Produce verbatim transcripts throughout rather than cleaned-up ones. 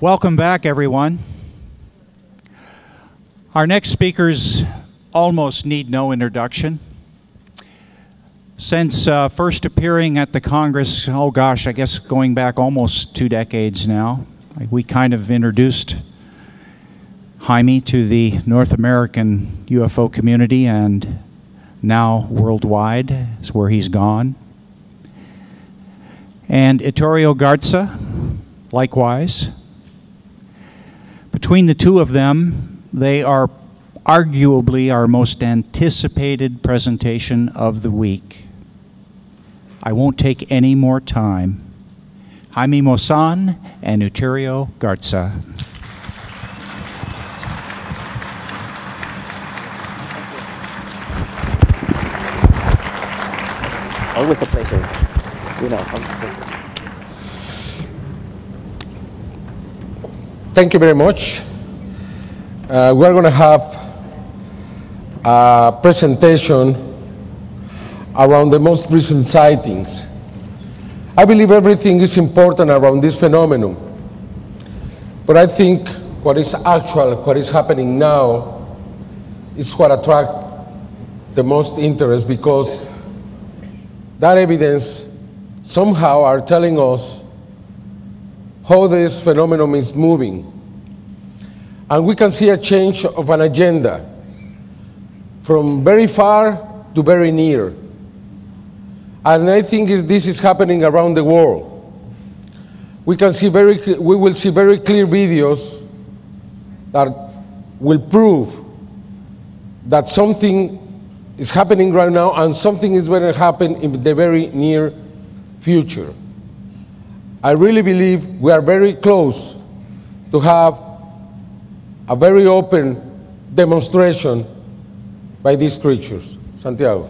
Welcome back, everyone. Our next speakers almost need no introduction. Since uh, first appearing at the Congress, oh gosh, I guess going back almost two decades now, we kind of introduced Jaime to the North American U F O community, and now worldwide is where he's gone. And Yturria Garza, likewise. Between the two of them, they are arguably our most anticipated presentation of the week. I won't take any more time. Jaime Maussan and Yturria Garza. Always a pleasure. You know, always a pleasure. Thank you very much. Uh, we're going to have a presentation around the most recent sightings. I believe everything is important around this phenomenon, but I think what is actual, what is happening now, is what attracts the most interest, because that evidence somehow are telling us how this phenomenon is moving. And we can see a change of an agenda from very far to very near. And I think is, this is happening around the world. We can see very, we will see very clear videos that will prove that something is happening right now and something is going to happen in the very near future. I really believe we are very close to have a very open demonstration by these creatures. Santiago.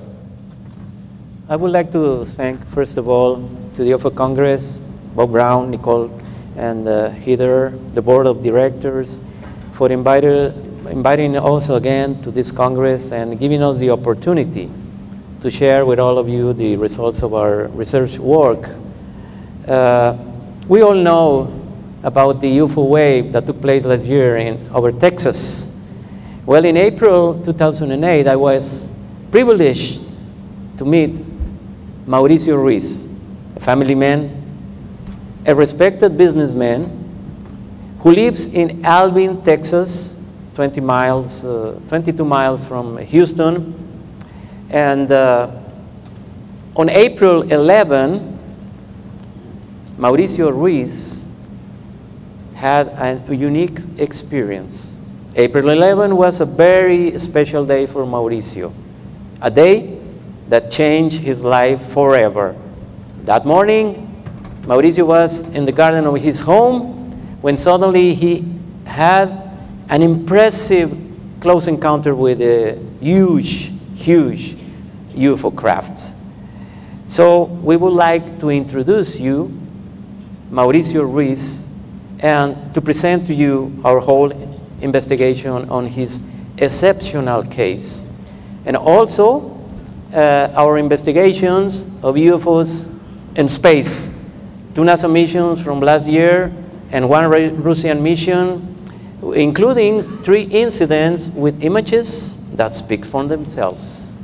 I would like to thank, first of all, to the U F O Congress, Bob Brown, Nicole, and uh, Heather, the board of directors, for invited, inviting also again to this Congress and giving us the opportunity to share with all of you the results of our research work. Uh, we all know about the U F O wave that took place last year in over Texas. Well, in April two thousand eight, I was privileged to meet Mauricio Ruiz, a family man, a respected businessman who lives in Alvin, Texas, twenty miles, uh, twenty-two miles from Houston. And uh, on April eleventh, Mauricio Ruiz had a unique experience. April eleventh was a very special day for Mauricio, a day that changed his life forever. That morning, Mauricio was in the garden of his home when suddenly he had an impressive close encounter with a huge, huge U F O craft. So we would like to introduce you Mauricio Ruiz and to present to you our whole investigation on his exceptional case. And also uh, our investigations of U F Os in space, two NASA missions from last year and one Russian mission, including three incidents with images that speak for themselves.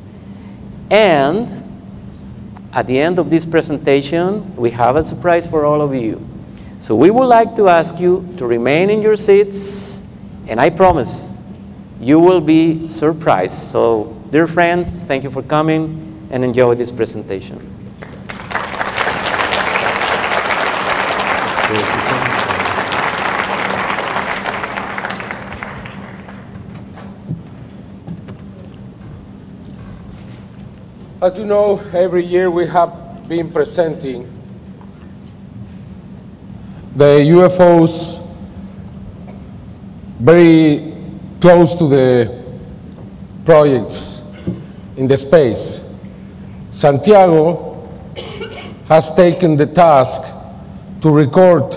And at the end of this presentation, we have a surprise for all of you. So we would like to ask you to remain in your seats, and I promise you will be surprised. So, dear friends, thank you for coming and enjoy this presentation. As you know, every year we have been presenting the U F Os very close to the projects in the space. Santiago has taken the task to record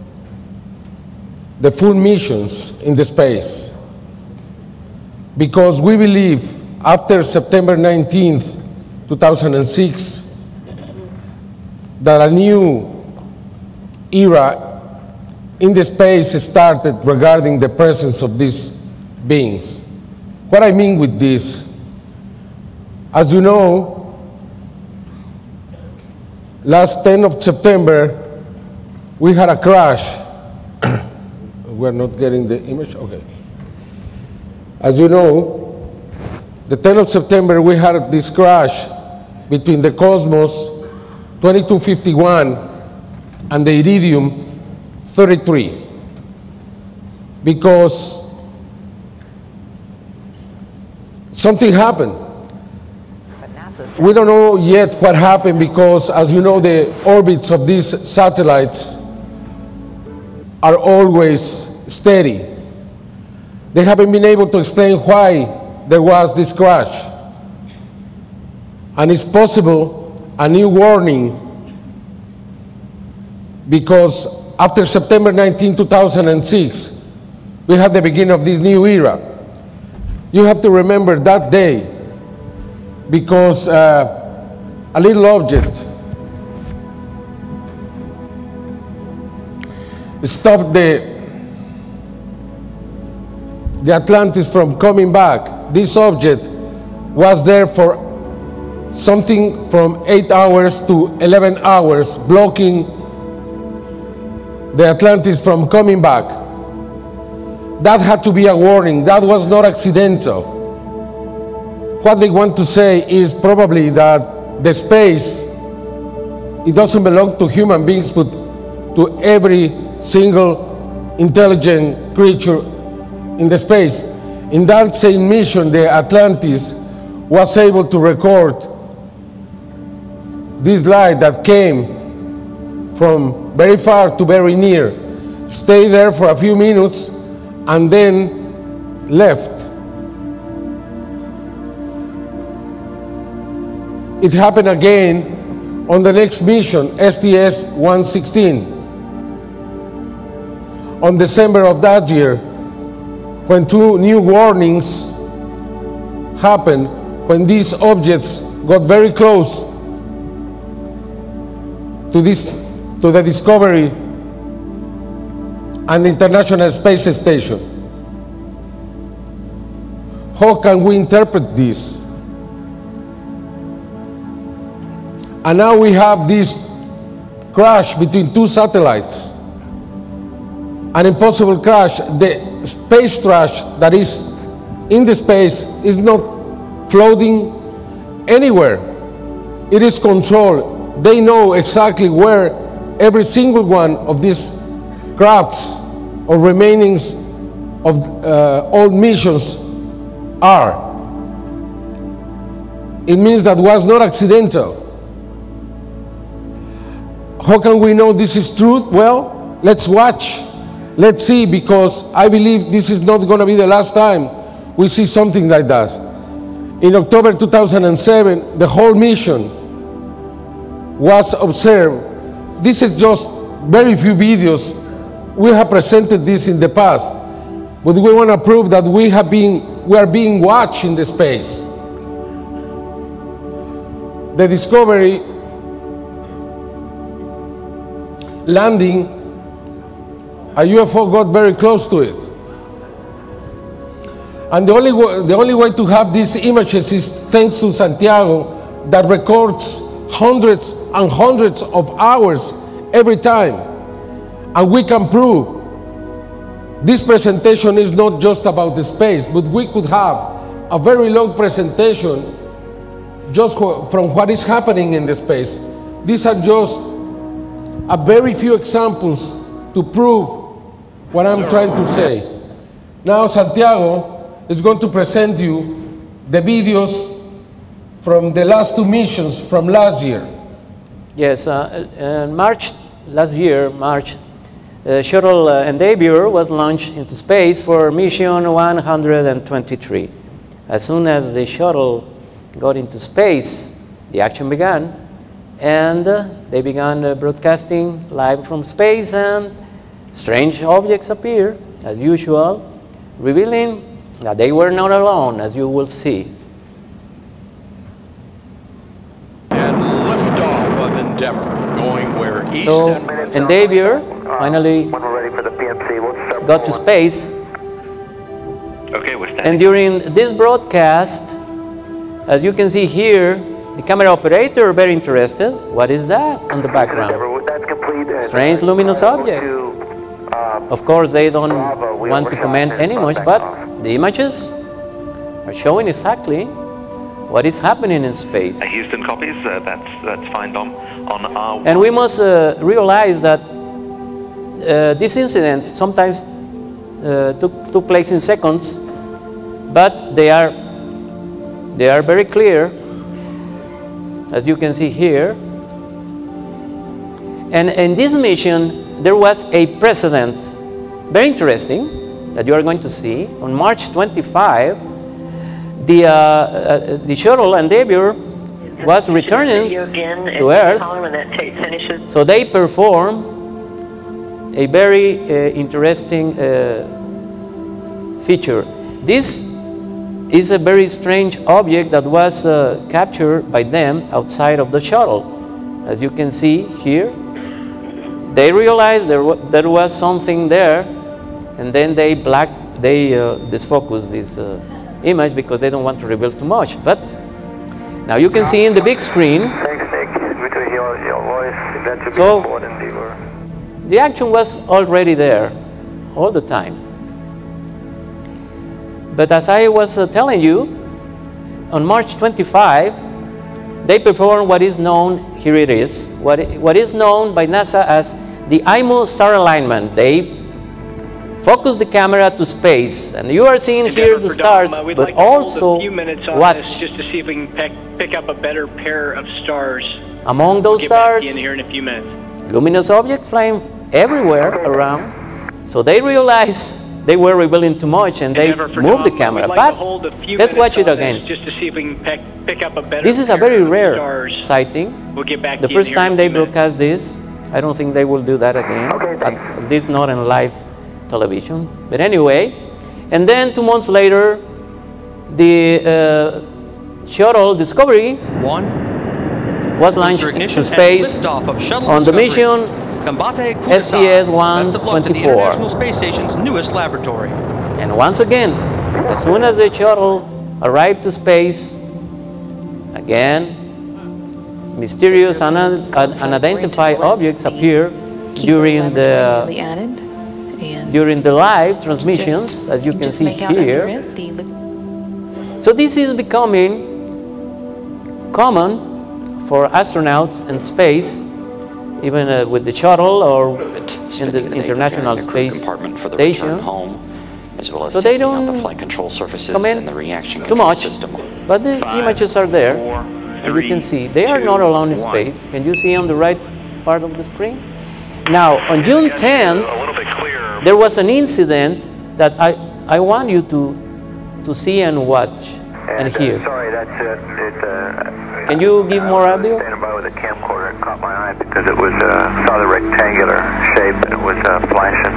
the full missions in the space, because we believe after September nineteenth, two thousand six, that a new era in the space started regarding the presence of these beings. What I mean with this, as you know, last tenth of September, we had a crash. We're not getting the image? Okay. As you know, the tenth of September, we had this crash between the Cosmos twenty-two fifty-one and the Iridium thirty-three. Because something happened. We don't know yet what happened because, as you know, the orbits of these satellites are always steady. They haven't been able to explain why there was this crash. And it's possible a new warning because after September nineteenth two thousand six, we had the beginning of this new era. You have to remember that day because uh, a little object stopped the, the Atlantis from coming back. This object was there for something from eight hours to eleven hours, blocking the Atlantis from coming back. That had to be a warning. That was not accidental. What they want to say is probably that the space, it doesn't belong to human beings, but to every single intelligent creature in the space. In that same mission, the Atlantis was able to record this light that came from very far to very near, stayed there for a few minutes, and then left. It happened again on the next mission, S T S one sixteen. On December of that year, when two new warnings happened, when these objects got very close to this, to the Discovery and the International Space Station. How can we interpret this? And now we have this crash between two satellites, an impossible crash. The space trash that is in the space is not floating anywhere. It is controlled. They know exactly where every single one of these crafts or remainings of uh, old missions are. It means that was not accidental. How can we know this is truth? Well, let's watch. Let's see, because I believe this is not going to be the last time we see something like that. In October two thousand seven, the whole mission was observed. This is just very few videos. We have presented this in the past, but we want to prove that we have been, we are being watched in the space. The Discovery landing, a U F O got very close to it. And the only, the only way to have these images is thanks to Santiago, that records hundreds and hundreds of hours every time. And we can prove this presentation is not just about the space, but we could have a very long presentation just from what is happening in the space. These are just a very few examples to prove what I'm trying to say. Now Santiago is going to present you the videos from the last two missions from last year. Yes, uh, in March last year, March, the shuttle uh, Endeavour was launched into space for mission one hundred twenty-three. As soon as the shuttle got into space, the action began, and uh, they began uh, broadcasting live from space, and strange objects appeared, as usual, revealing that they were not alone, as you will see. And liftoff of Endeavour, going where east So, and Endeavour finally got to space. Okay, we're standing. And during this broadcast, as you can see here, the camera operator very interested. What is that on the background? Strange luminous object. Of course, they don't want to comment any much, but the images are showing exactly what is happening in space. Uh, Houston copies. Uh, that's that's fine, Dom. On our and we must uh, realize that uh, these incidents sometimes uh, took took place in seconds, but they are they are very clear, as you can see here. And in this mission, there was a precedent, very interesting, that you are going to see. On March twenty-fifth, the, uh, uh, the shuttle Endeavour was returning to Earth, so they performed a very uh, interesting uh, feature. This is a very strange object that was uh, captured by them outside of the shuttle. As you can see here, they realized there, there was something there, and then they black, they uh, disfocus this uh, image because they don't want to reveal too much. But now you can see in the big screen. So the action was already there all the time. But as I was uh, telling you, on March twenty-fifth, they performed what is known, here it is, what, what is known by NASA as the I M U star alignment. They focus the camera to space, and you are seeing here the stars, but like also watch. Just to see if we can pick, pick up a better pair of stars. Among those we'll stars, in here in a few minutes. Luminous object flame everywhere around. So they realized they were revealing too much, and they moved the camera. Like but let's watch it again. Just to see if we can pick, pick up a better this is a very rare stars. sighting. We'll get back the to first you in time they minutes. broadcast this, I don't think they will do that again. Okay, at least not in live television. But anyway, and then two months later, the uh, shuttle Discovery One was launched to space on the mission S T S one twenty-four. International Space Station's newest laboratory. And once again, as soon as the shuttle arrived to space, again, mysterious and un unidentified objects appear during the during the live transmissions, as you can see here. So this is becoming common for astronauts in space, even uh, with the shuttle or in the International Space Station. So they don't comment too much, but the images are there, and you can see they are not alone in space. Can you see on the right part of the screen? Now, on June tenth, there was an incident that I, I want you to, to see and watch and hear. Sorry, that's it. It's, uh, Can you give more audio? Standing by with a camcorder, it caught my eye because it was uh, saw the rectangular shape and it was uh, flashing.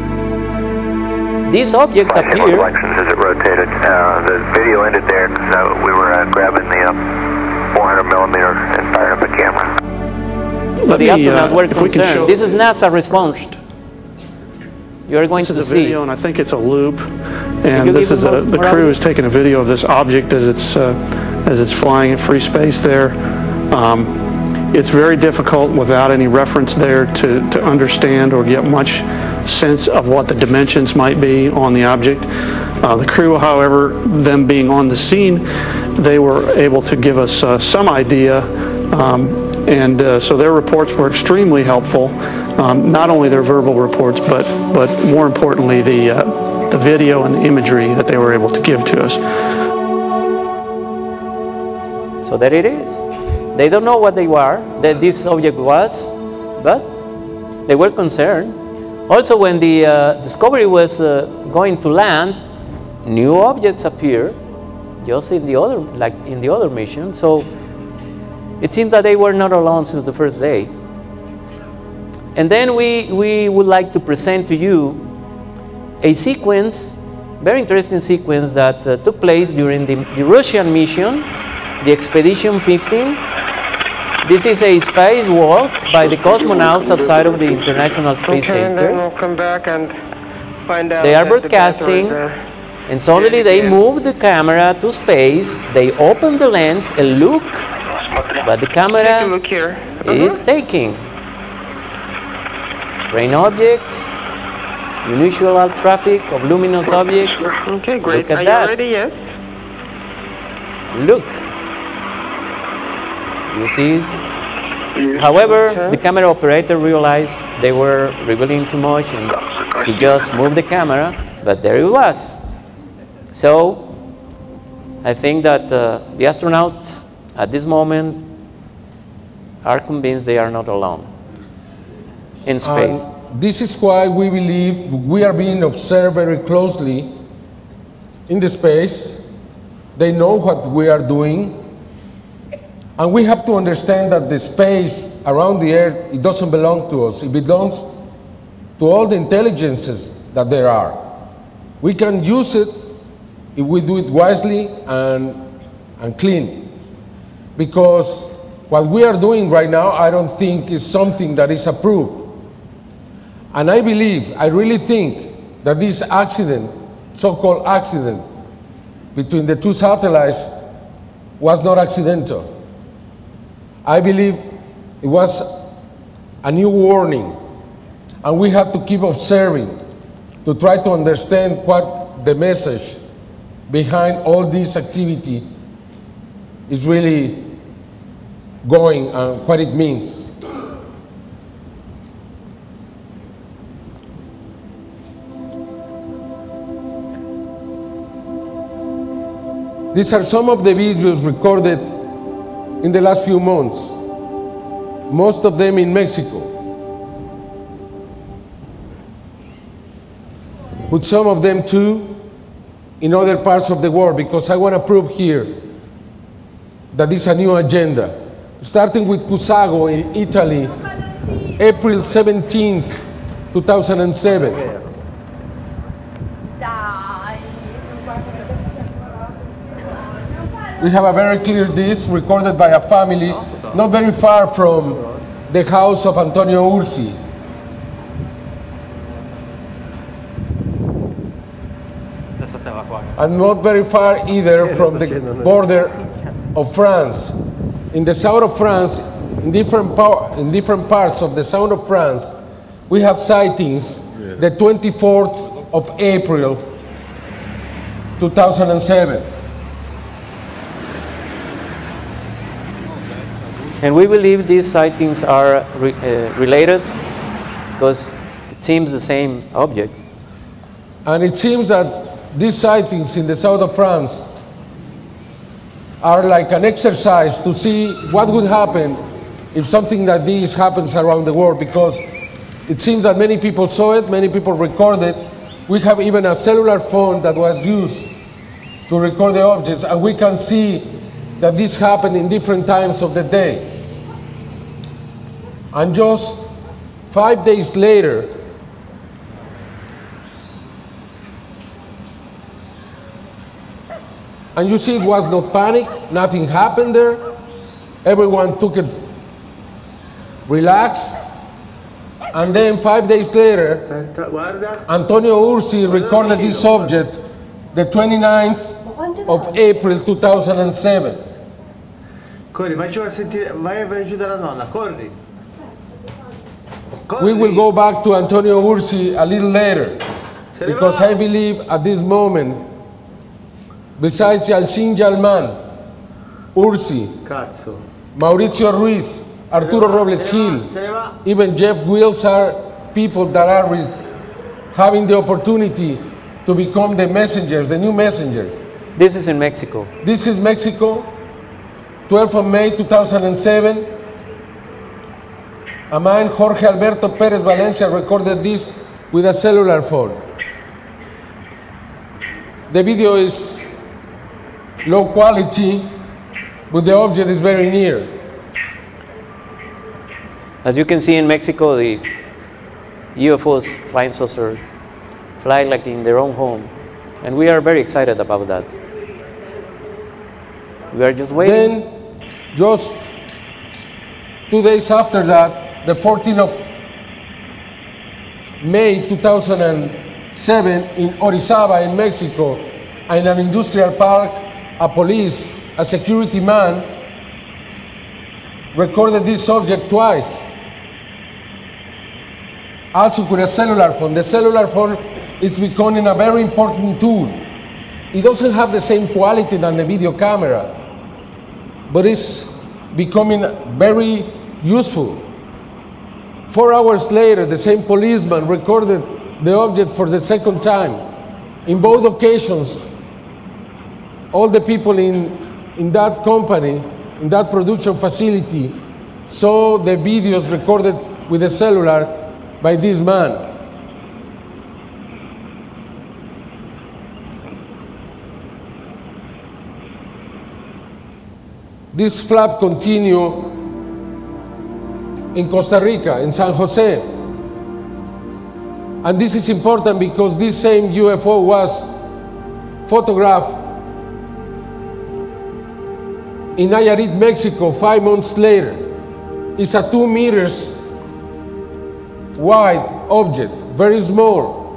This object flashing appeared. reflections as it rotated. Uh, the video ended there because uh, we were uh, grabbing the uh, four hundred millimeter and firing up the camera. So the astronauts uh, were concerned. This is NASA response. You are going this to is a see. video, and I think it's a loop. And this is a, the crew is taking a video of this object as it's uh, as it's flying in free space there. Um, it's very difficult without any reference there to to understand or get much sense of what the dimensions might be on the object. Uh, the crew, however, them being on the scene, they were able to give us uh, some idea. Um, And uh, so their reports were extremely helpful, um, not only their verbal reports, but, but more importantly, the, uh, the video and the imagery that they were able to give to us. So there it is. They don't know what they were, that this object was, but they were concerned. Also, when the uh, Discovery was uh, going to land, new objects appeared, just in the other, like in the other mission. So it seems that they were not alone since the first day. And then we, we would like to present to you a sequence, very interesting sequence that uh, took place during the, the Russian mission, the Expedition fifteen. This is a spacewalk by the cosmonauts outside of the International Space okay, Center. And then we'll come back and find out they are that the broadcasting, batteries are and suddenly they again. move the camera to space, they open the lens and look, but the Take a camera look here. is Uh-huh. taking strange objects, unusual traffic of luminous objects. Okay, great. Look at Are that. you ready? Yes. Look. You see? However, Okay. the camera operator realized they were revealing too much and he just moved the camera, but there it was. So, I think that uh, the astronauts at this moment are convinced they are not alone in space. And this is why we believe we are being observed very closely in the space. They know what we are doing. And we have to understand that the space around the Earth, it doesn't belong to us. It belongs to all the intelligences that there are. We can use it if we do it wisely and, and clean. Because what we are doing right now, I don't think is something that is approved. And I believe, I really think that this accident, so-called accident, between the two satellites was not accidental. I believe it was a new warning, and we have to keep observing to try to understand what the message behind all this activity is really going and what it means. These are some of the videos recorded in the last few months, most of them in Mexico, with some of them too in other parts of the world, because I want to prove here that this is a new agenda. Starting with Cusago in Italy, April seventeenth, two thousand seven. We have a very clear disc recorded by a family not very far from the house of Antonio Ursi. And not very far either from the border of France. In the south of France, in different, in different parts of the south of France, we have sightings the twenty-fourth of April, two thousand seven. And we believe these sightings are re uh, related because it seems the same object. And it seems that these sightings in the south of France are like an exercise to see what would happen if something like this happens around the world, because it seems that many people saw it, many people recorded. We have even a cellular phone that was used to record the objects, and we can see that this happened in different times of the day. And just five days later, and you see it was no panic, nothing happened there. Everyone took it relaxed. And then five days later, Antonio Ursi recorded this object the twenty-ninth of April, two thousand seven. Corri, vai a sentire, vai a aiutare la nonna, corri. We will go back to Antonio Ursi a little later, because I believe at this moment, besides Yalcin Yalman, Ursi, Cazzo. Mauricio Ruiz, Arturo Robles Gil, even Jeff Wills are people that are having the opportunity to become the messengers, the new messengers. This is in Mexico. This is Mexico, twelfth of May two thousand seven. A man, Jorge Alberto Perez Valencia, recorded this with a cellular phone. The video is low quality, but the object is very near. As you can see in Mexico, the U F Os, flying saucers, fly like in their own home. And we are very excited about that. We are just waiting. Then, just two days after that, the fourteenth of May two thousand seven in Orizaba in Mexico, in an industrial park, a police, a security man, recorded this object twice. Also with a cellular phone. The cellular phone is becoming a very important tool. It doesn't have the same quality than the video camera, but it's becoming very useful. Four hours later, the same policeman recorded the object for the second time. In both occasions, all the people in, in that company, in that production facility, saw the videos recorded with a cellular by this man. This flap continued in Costa Rica, in San Jose. And this is important because this same U F O was photographed in Nayarit, Mexico, five months later. It's a two meters wide object, very small.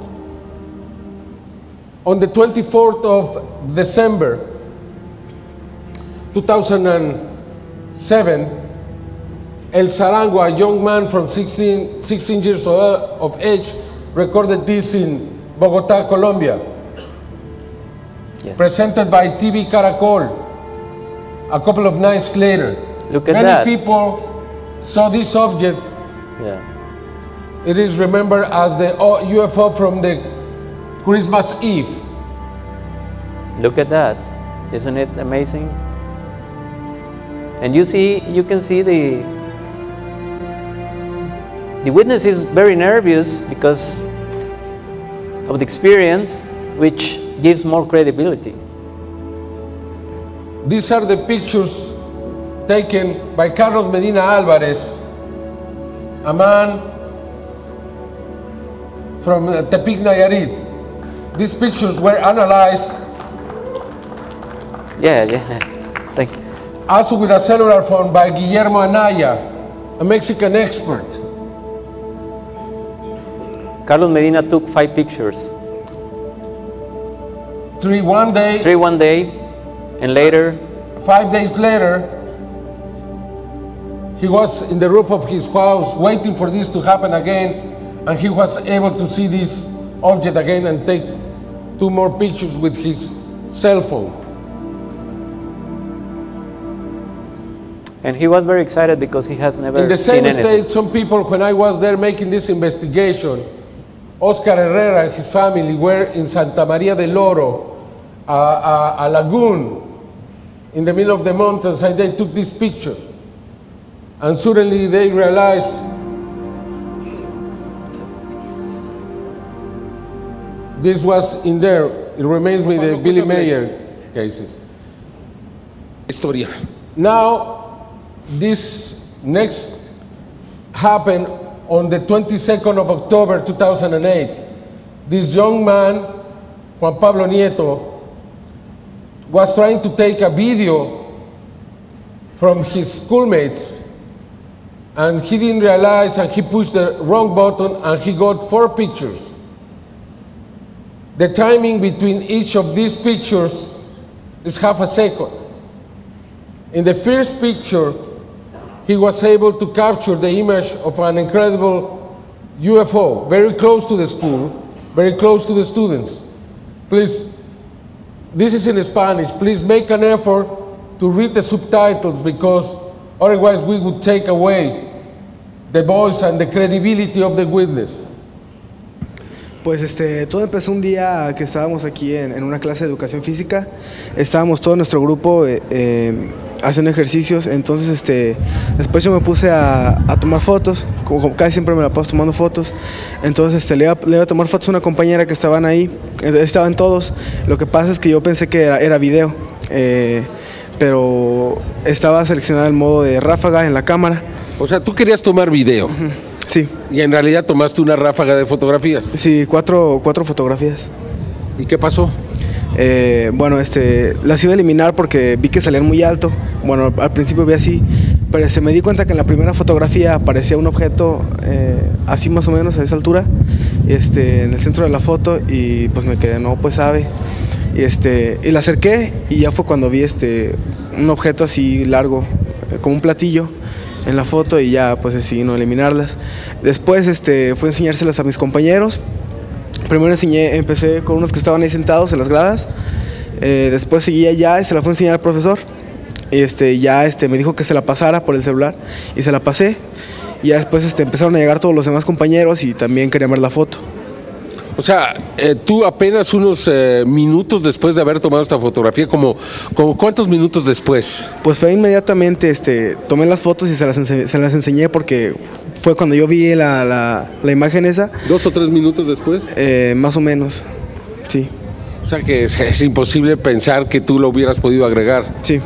On the twenty-fourth of December two thousand seven, El Sarango, a young man from sixteen, sixteen years of age, recorded this in Bogotá, Colombia. Yes. Presented by T V Caracol a couple of nights later. Look at Many that. Many people saw this object. Yeah. It is remembered as the U F O from the Christmas Eve. Look at that. Isn't it amazing? And you see, you can see the the witness is very nervous because of the experience, which gives more credibility. These are the pictures taken by Carlos Medina Alvarez, a man from Tepic, Nayarit. These pictures were analyzed. Yeah, yeah. Thank you. Also with a cellular phone by Guillermo Anaya, a Mexican expert. Carlos Medina took five pictures. Three one day. Three one day, and later. Five days later, he was in the roof of his house waiting for this to happen again, and he was able to see this object again and take two more pictures with his cell phone. And he was very excited because he has never in the seen same anything. state, some people, when I was there making this investigation, Oscar Herrera and his family were in Santa Maria del Oro, a, a, a lagoon in the middle of the mountains, and they took this picture. And suddenly they realized this was in there. It reminds me of the Billy Mayer cases. Historia. Now, this next happened on the twenty-second of October two thousand eight. This young man, Juan Pablo Nieto, was trying to take a video from his schoolmates, and he didn't realize, and he pushed the wrong button, and he got four pictures. The timing between each of these pictures is half a second. In the first picture, he was able to capture the image of an incredible U F O, very close to the school, very close to the students. Please, this is in Spanish. Please make an effort to read the subtitles, because otherwise we would take away the voice and the credibility of the witness. Pues este, todo empezó un día que estábamos aquí en, en una clase de educación física. Estábamos todo nuestro grupo eh, eh, haciendo ejercicios. Entonces este, después yo me puse a, a tomar fotos, como, como casi siempre me la paso tomando fotos. Entonces este, le, iba, le iba a tomar fotos a una compañera que estaban ahí, estaban todos. Lo que pasa es que yo pensé que era, era video, eh, pero estaba seleccionado el modo de ráfaga en la cámara. O sea, tú querías tomar video. Uh-huh. Sí. Y en realidad tomaste una ráfaga de fotografías. Sí, cuatro, cuatro fotografías. ¿Y qué pasó? Eh, bueno, este, las iba a eliminar porque vi que salían muy alto. Bueno, al principio vi así, pero se me di cuenta que en la primera fotografía aparecía un objeto eh, así más o menos a esa altura, este, en el centro de la foto y pues me quedé, no, pues sabe. Y, este, y la acerqué y ya fue cuando vi este, un objeto así largo, como un platillo en la foto y ya pues decidí no eliminarlas. Después este, fui a enseñárselas a mis compañeros. Primero enseñé, empecé con unos que estaban ahí sentados en las gradas, eh, después seguí allá y se la fue a enseñar al profesor. Y este, ya este, me dijo que se la pasara por el celular y se la pasé. Y ya después este, empezaron a llegar todos los demás compañeros y también querían ver la foto. O sea, eh, tú apenas unos eh, minutos después de haber tomado esta fotografía, como, como ¿cuántos minutos después? Pues fue inmediatamente, este, tomé las fotos y se las, ense se las enseñé porque fue cuando yo vi la, la, la imagen esa. ¿Dos o tres minutos después? Eh, más o menos, sí. O sea que es, es imposible pensar que tú lo hubieras podido agregar. Sí.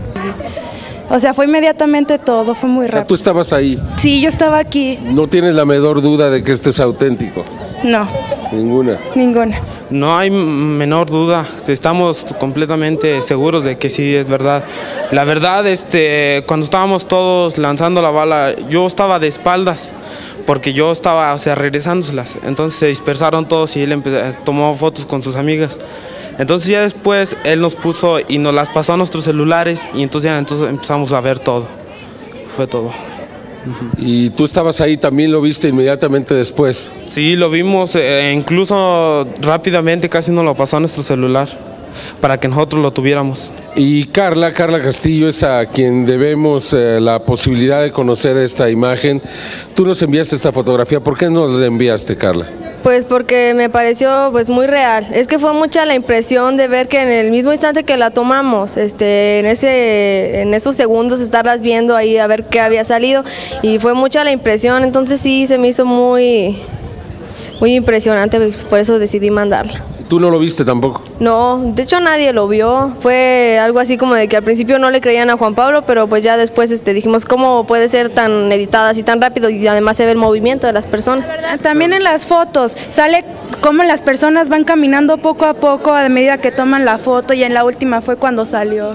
O sea, fue inmediatamente todo, fue muy rápido. O sea, ¿tú estabas ahí? Sí, yo estaba aquí. ¿No tienes la menor duda de que este es auténtico? No. ¿Ninguna? Ninguna. No hay menor duda, estamos completamente seguros de que sí es verdad. La verdad, este, cuando estábamos todos lanzando la bala, yo estaba de espaldas, porque yo estaba, o sea, regresándoselas. Entonces se dispersaron todos y él empezó, tomó fotos con sus amigas. Entonces ya después él nos puso y nos las pasó a nuestros celulares y entonces ya entonces empezamos a ver todo. Fue todo. ¿Y tú estabas ahí, también lo viste inmediatamente después? Sí, lo vimos, eh, incluso rápidamente casi nos lo pasó a nuestro celular para que nosotros lo tuviéramos. Y Carla, Carla Castillo es a quien debemos eh, la posibilidad de conocer esta imagen. Tú nos enviaste esta fotografía, ¿por qué nos la enviaste, Carla? Pues porque me pareció pues muy real. Es que fue mucha la impresión de ver que en el mismo instante que la tomamos, este, en ese, en esos segundos estarlas viendo ahí a ver qué había salido y fue mucha la impresión. Entonces sí se me hizo muy, muy impresionante, por eso decidí mandarla. ¿Tú no lo viste tampoco? No, de hecho nadie lo vio. Fue algo así como de que al principio no le creían a Juan Pablo, pero pues ya después este, dijimos cómo puede ser tan editada así tan rápido y además se ve el movimiento de las personas. También en las fotos sale cómo las personas van caminando poco a poco a medida que toman la foto y en la última fue cuando salió.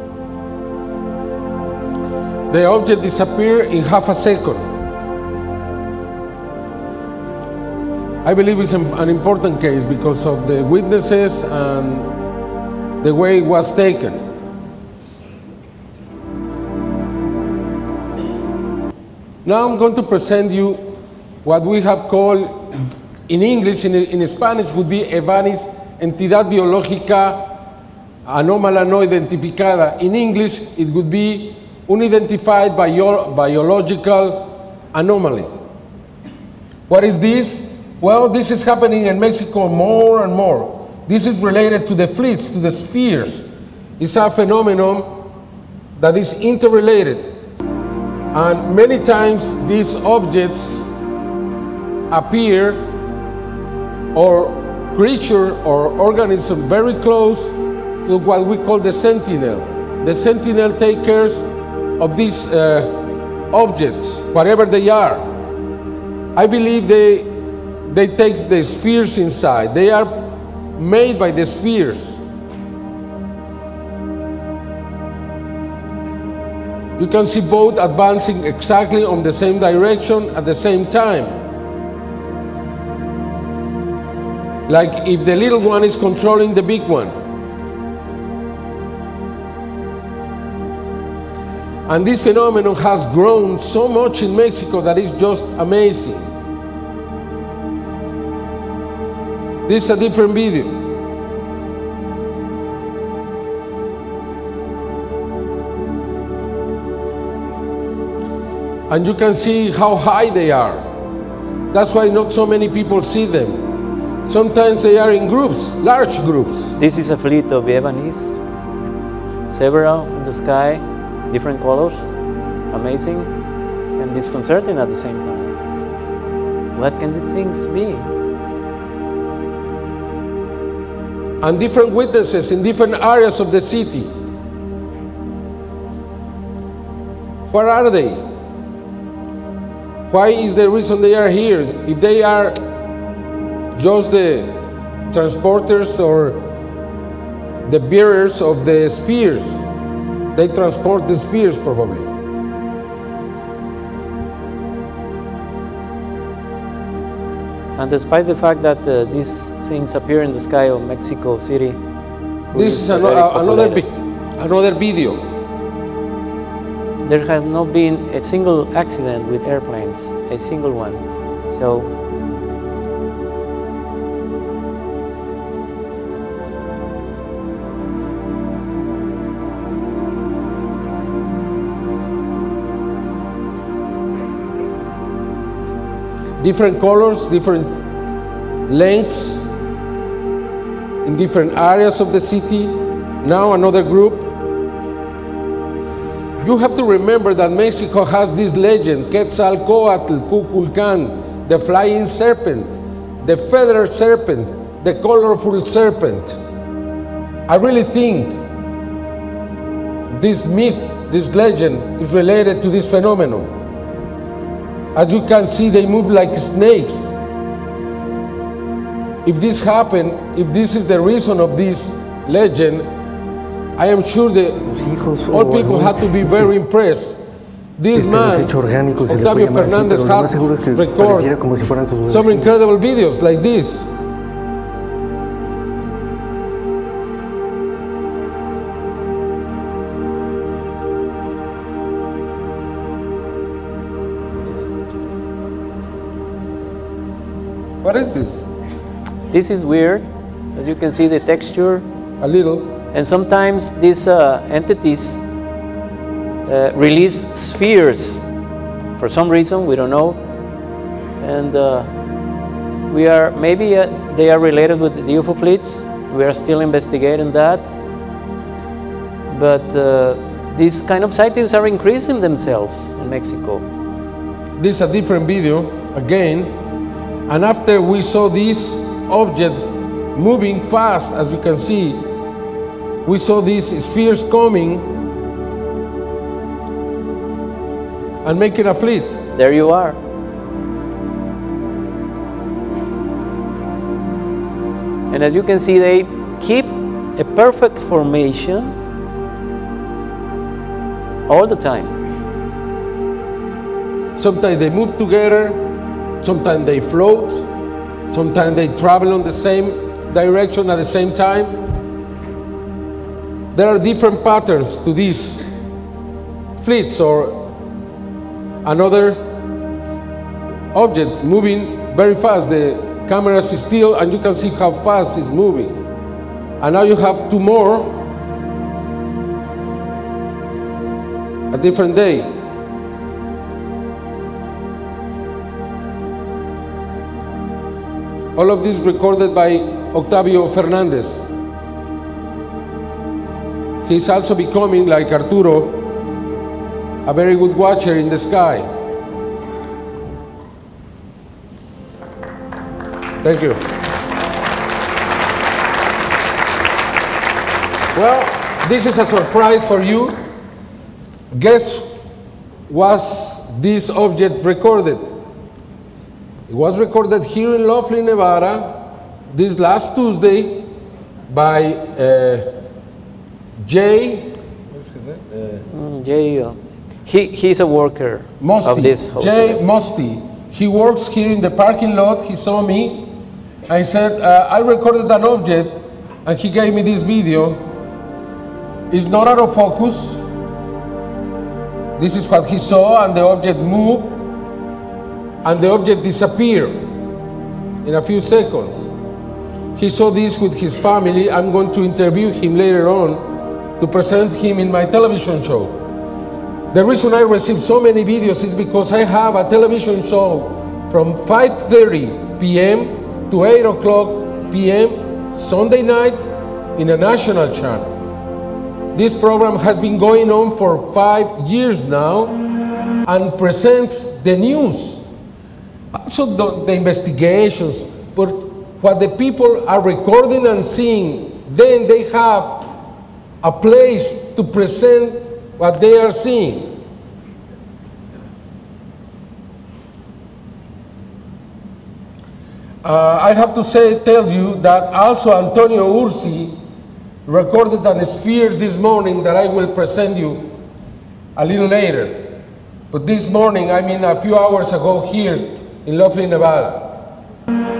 The object disappeared in half a second. I believe it's an important case because of the witnesses and the way it was taken. Now I'm going to present you what we have called in English, in, in Spanish would be EVANIS, entidad biológica anómala no identificada. In English it would be unidentified bio, biological anomaly. What is this? Well, this is happening in Mexico more and more. This is related to the fleets, to the spheres. It's a phenomenon that is interrelated. And many times these objects appear, or creature or organism very close to what we call the sentinel. The sentinel takes care of these uh, objects, whatever they are. I believe they They take the spheres inside. They are made by the spheres. You can see both advancing exactly on the same direction at the same time. Like if the little one is controlling the big one. And this phenomenon has grown so much in Mexico that it's just amazing. This is a different video. And you can see how high they are. That's why not so many people see them. Sometimes they are in groups, large groups. This is a fleet of Evanis, several in the sky, different colors, amazing and disconcerting at the same time. What can these things be? And different witnesses in different areas of the city. Where are they? Why is the reason they are here? If they are just the transporters or the bearers of the spheres, they transport the spheres probably. And despite the fact that uh, these things appear in the sky of Mexico City, this is an, uh, another, another video. There has not been a single accident with airplanes, a single one. So different colors, different lengths, in different areas of the city. Now another group. You have to remember that Mexico has this legend, Quetzalcoatl, Kukulkan, the flying serpent, the feathered serpent, the colorful serpent. I really think this myth, this legend is related to this phenomenon. As you can see, they move like snakes. If this happened, if this is the reason of this legend, I am sure that all people had to be very impressed. This man, Octavio Fernandez, had recorded some incredible videos like this. What is this? This is weird. As you can see, the texture. A little. And sometimes these uh, entities uh, release spheres for some reason, we don't know. And uh, we are, maybe uh, they are related with the U F O fleets. We are still investigating that. But uh, these kind of sightings are increasing themselves in Mexico. This is a different video, again. And after we saw this object moving fast, as you can see, we saw these spheres coming and making a fleet. There you are. And as you can see, they keep a perfect formation all the time. Sometimes they move together, sometimes they float, sometimes they travel on the same direction at the same time. There are different patterns to these fleets or another object moving very fast. The camera is still and you can see how fast it's moving. And now you have two more, a different day. All of this recorded by Octavio Fernandez. He's also becoming, like Arturo, a very good watcher in the sky. Thank you. Well, this is a surprise for you. Guess was this object recorded? It was recorded here in Laughlin, Nevada, this last Tuesday by uh, Jay, uh, Jay, uh, he, he's a worker Musty, of this hotel. Jay Musty. He works here in the parking lot. He saw me. I said, uh, I recorded an object, and he gave me this video. It's not out of focus. This is what he saw, and the object moved, and the object disappeared in a few seconds. He saw this with his family. I'm going to interview him later on to present him in my television show. The reason I received so many videos is because I have a television show from five thirty p m to eight o'clock p m Sunday night in a national channel. This program has been going on for five years now and presents the news, also the, the investigations, but what the people are recording and seeing, then they have a place to present what they are seeing. Uh, I have to say, tell you that also Antonio Ursi recorded a sphere this morning that I will present you a little later. But this morning, I mean a few hours ago here in Laughlin, Nevada.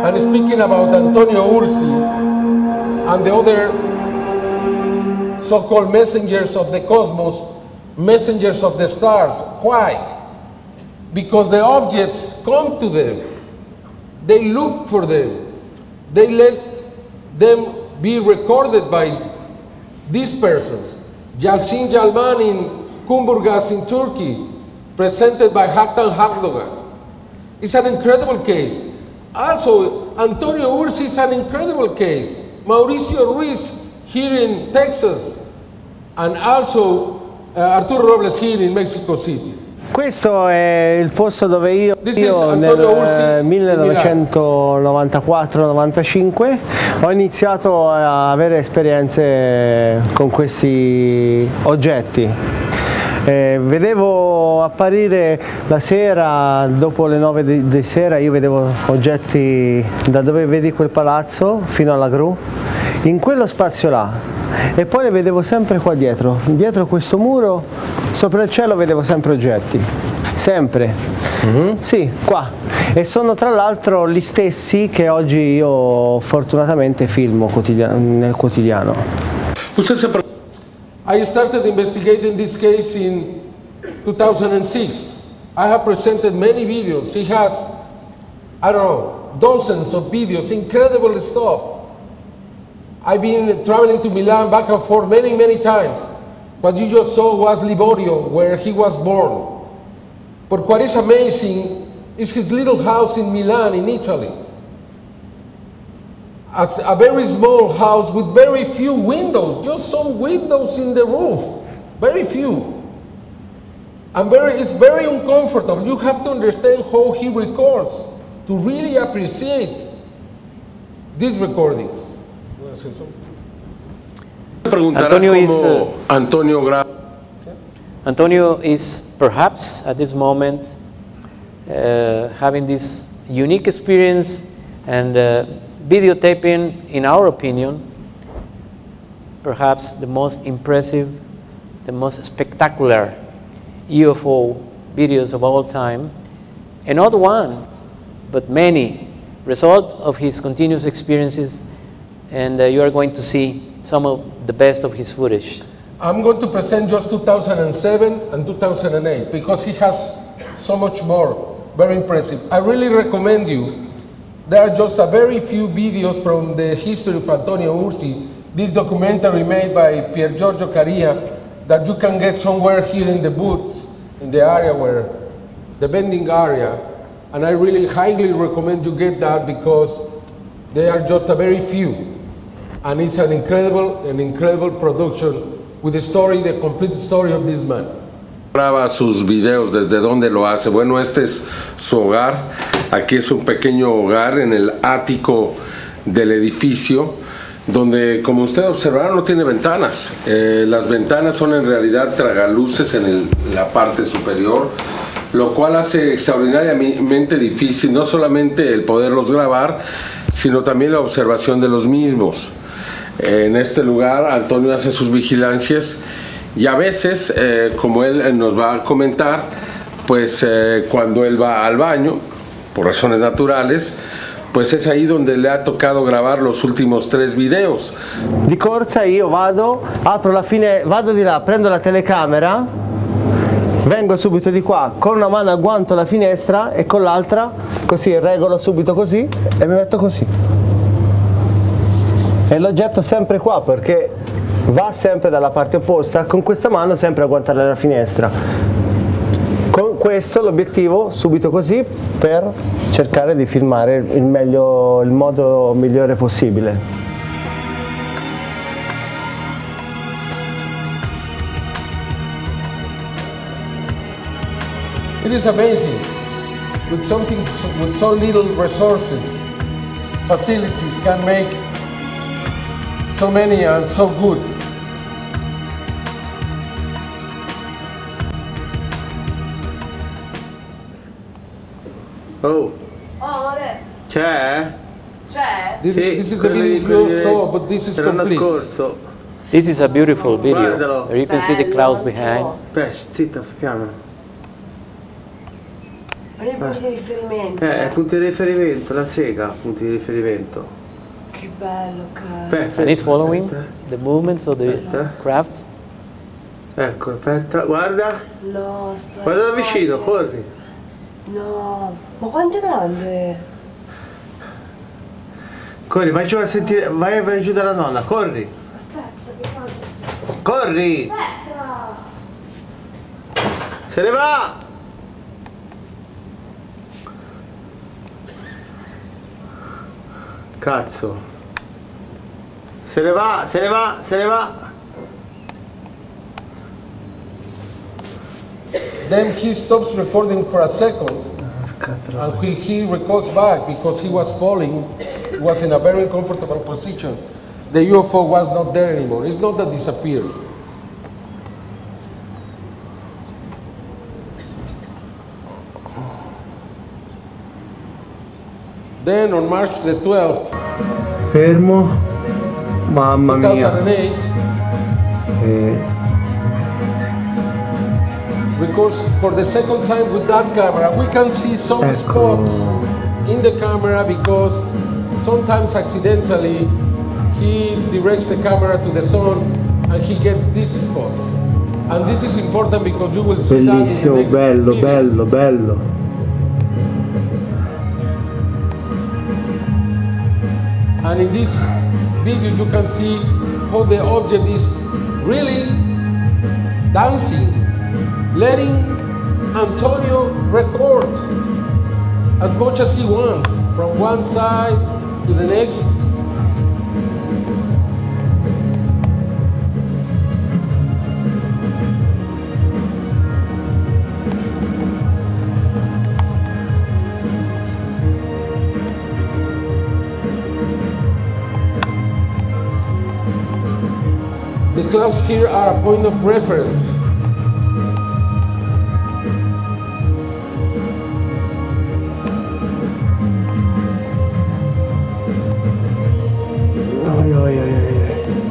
and speaking about Antonio Ursi and the other so-called messengers of the cosmos, messengers of the stars. Why? Because the objects come to them. They look for them. They let them be recorded by these persons. Yalçın Yalman in Kumburgaz in Turkey, presented by Hakan Hakdogan. It's an incredible case. Also, Antonio Ursi is an incredible case. Mauricio Ruiz here in Texas, and also uh, Arturo Robles here in Mexico City. Questo è il posto dove io, io nel millenovecentonovantaquattro novantacinque ho iniziato a avere esperienze con questi oggetti. Eh, vedevo apparire la sera, dopo le nove di, di sera, io vedevo oggetti da dove vedi quel palazzo fino alla gru, in quello spazio là, e poi le vedevo sempre qua dietro, dietro questo muro, sopra il cielo vedevo sempre oggetti, sempre, mm-hmm. Sì, qua, e sono tra l'altro gli stessi che oggi io fortunatamente filmo quotidian- nel quotidiano. I started investigating this case in two thousand six. I have presented many videos. He has, I don't know, dozens of videos, incredible stuff. I've been traveling to Milan back and forth many, many times. What you just saw was Liborio, where he was born. But what is amazing is his little house in Milan, in Italy. As a very small house with very few windows, just some windows in the roof, very few. And very, it's very uncomfortable. You have to understand how he records to really appreciate these recordings. Antonio is, uh, Antonio, Gra Antonio is perhaps at this moment uh, having this unique experience and uh, videotaping, in our opinion, perhaps the most impressive, the most spectacular U F O videos of all time, and not one, but many, result of his continuous experiences, and uh, you are going to see some of the best of his footage. I'm going to present just two thousand seven and two thousand eight because he has so much more, very impressive. I really recommend you. There are just a very few videos from the history of Antonio Ursi, this documentary made by Pier Giorgio Caria that you can get somewhere here in the booths, in the area where, the vending area, and I really highly recommend you get that because they are just a very few, and it's an incredible, an incredible production with the story, the complete story of this man. Graba sus videos, desde dónde lo hace. Bueno, este es su hogar. Aquí es un pequeño hogar en el ático del edificio, donde, como usted observará, no tiene ventanas. Eh, las ventanas son en realidad tragaluces en el, la parte superior, lo cual hace extraordinariamente difícil no solamente el poderlos grabar, sino también la observación de los mismos. En este lugar Antonio hace sus vigilancias y a veces, eh, como él nos va a comentar, pues eh, cuando él va al baño, por razones naturales, pues es ahí donde le ha tocado grabar los últimos tres videos. Di corsa io vado, apro la fine, vado di là, prendo la telecamera, vengo subito di qua, con una mano agguanto la finestra e con l'altra così regolo subito così e mi metto così. E l'oggetto sempre qua perché va sempre dalla parte opposta, con questa mano sempre a guantare la finestra. Con questo l'obiettivo subito così per cercare di filmare il, meglio, il modo migliore possibile. It is amazing. With something, with so little resources, facilities can make so many and so good. Oh, Oh, vabbè. c'è? C'è? This, Sì, this is the quello video lì, you saw, but this is l'anno complete. scorso. This is a beautiful video. Guardalo. There you can see the clouds behind. Beh, zitta, piano. Prendi i punti di riferimento. Eh, punti di riferimento, la sega, punti di riferimento. Che bello, caro. Perfetto. And it's following the movements of the Aspetta. craft. Ecco, aspetta, guarda. No, stai Guarda da vicino, corri. No, ma quanto è grande? Corri, vai giù a sentire, vai, vai giù dalla nonna, corri. Aspetta, che faccio? Corri! Aspetta! Se ne va! Cazzo. Se ne va, se ne va, se ne va. Then he stops recording for a second, and he, he records back because he was falling, he was in a very uncomfortable position. The U F O was not there anymore. It's not that it disappeared. Then on March the twelfth, Fermo. Mamma two mia. thousand eight, Eh, because for the second time with that camera, we can see some Ecco. spots in the camera because sometimes accidentally he directs the camera to the sun and he gets these spots. And this is important because you will see bellissimo, that in the next bello, video. bello, bello. And in this video you can see how the object is really dancing, letting Antonio record as much as he wants, from one side to the next. The clouds here are a point of reference. Oi, oi, oi, oi.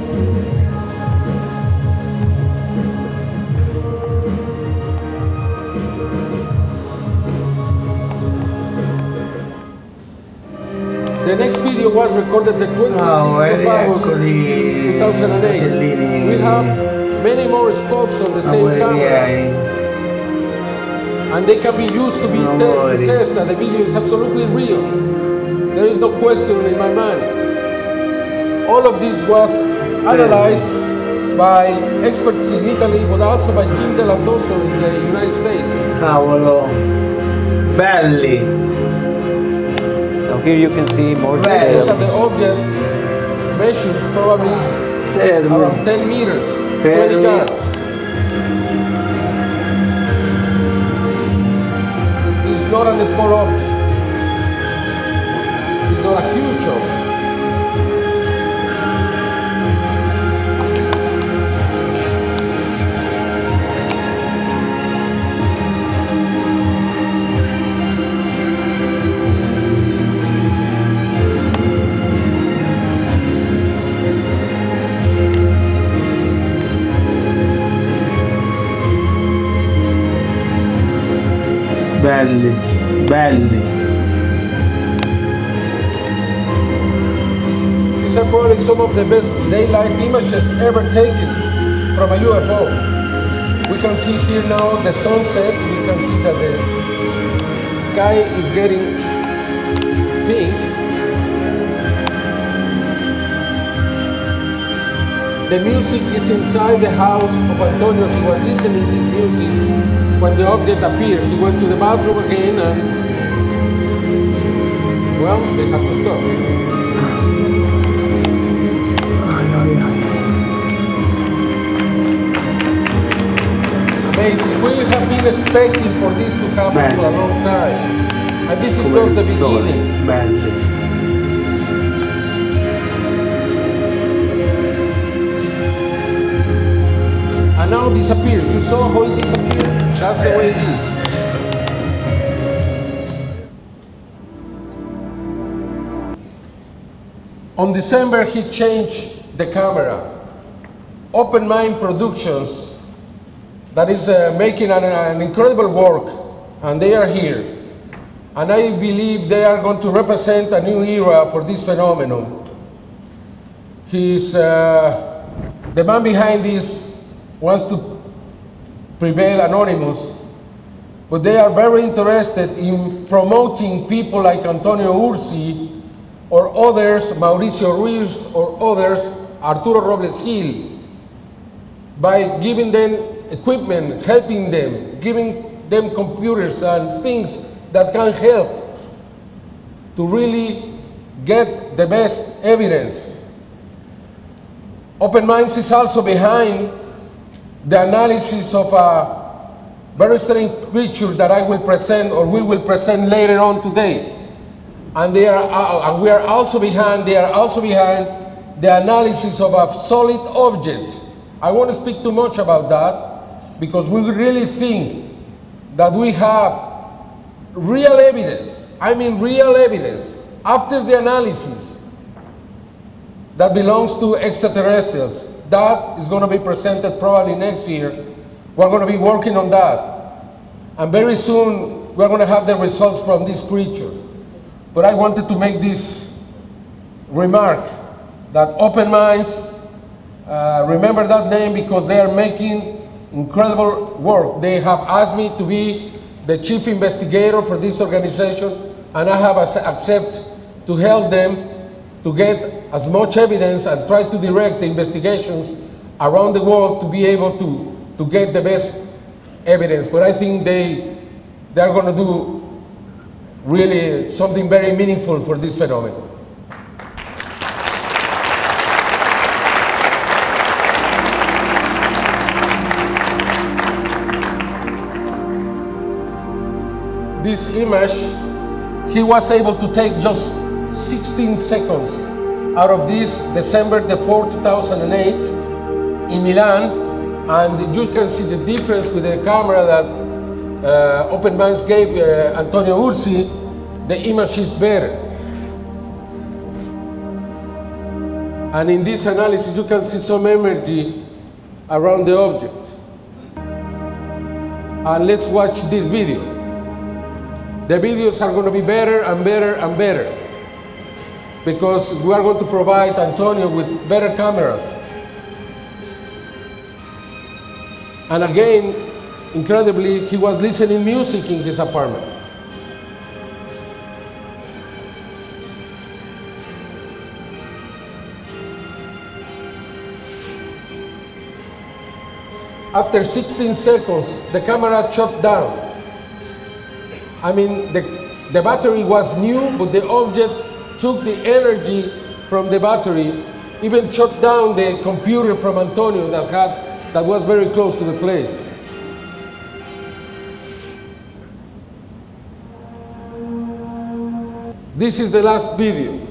The next video was recorded the twenty-sixth Oh, of vedi, August eccoli, two thousand eight. fratellini. We have many more spots on the same Amori camera, miei. and they can be used to be te Amori. to test that the video is absolutely real. There is no question in my mind. All of this was analyzed by experts in Italy, but also by Jim Delatoso in the United States. Cavolo. Belli. So here you can see more They said details. that the object measures probably Fermi. around ten meters, Fermi. twenty yards. It's not a small object. It's not a huge object. Belli, belli. These are probably some of the best daylight images ever taken from a U F O. We can see here now the sunset. We can see that the sky is getting pink. The music is inside the house of Antonio. He was listening to this music when the object appeared. He went to the bathroom again and, well, they had to stop. Amazing. We have been expecting for this to happen for a long time. And this is just the beginning. Belli. And now disappeared. You saw how it disappeared. That's the way it is. On December, he changed the camera. Open Mind Productions, that is uh, making an, an incredible work, and they are here. and I believe they are going to represent a new era for this phenomenon. He's, uh, the man behind this wants to prevail anonymous, but they are very interested in promoting people like Antonio Ursi or others, Mauricio Ruiz or others, Arturo Robles Gil, by giving them equipment, helping them, giving them computers and things that can help to really get the best evidence. Open Minds is also behind the analysis of a very strange creature that I will present, or we will present later on today. And they are, uh, and we are also behind, they are also behind the analysis of a solid object. I won't speak too much about that, because we really think that we have real evidence, I mean real evidence, after the analysis, that belongs to extraterrestrials. That is going to be presented probably next year. We're going to be working on that. And very soon, we're going to have the results from this creature. But I wanted to make this remark that Open Minds, uh, remember that name because they are making incredible work. They have asked me to be the chief investigator for this organization, and I have accepted to help them to get as much evidence and try to direct the investigations around the world to be able to, to get the best evidence. But I think they, they're going to do really something very meaningful for this phenomenon. This image, he was able to take just sixteen seconds out of this December the fourth, two thousand eight in Milan, and you can see the difference with the camera that uh, Open Minds gave uh, Antonio Ursi. The image is better. And in this analysis you can see some energy around the object. And let's watch this video. The videos are going to be better and better and better, because we are going to provide Antonio with better cameras. And again, incredibly, he was listening music in his apartment. After sixteen seconds, the camera shut down. I mean, the, the battery was new, but the object took the energy from the battery, even shut down the computer from Antonio that, had, that was very close to the place. This is the last video.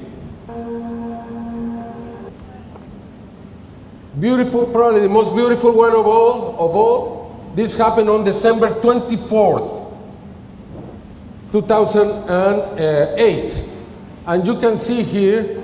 Beautiful, probably the most beautiful one of all, of all. This happened on December twenty-fourth, two thousand eight. And you can see here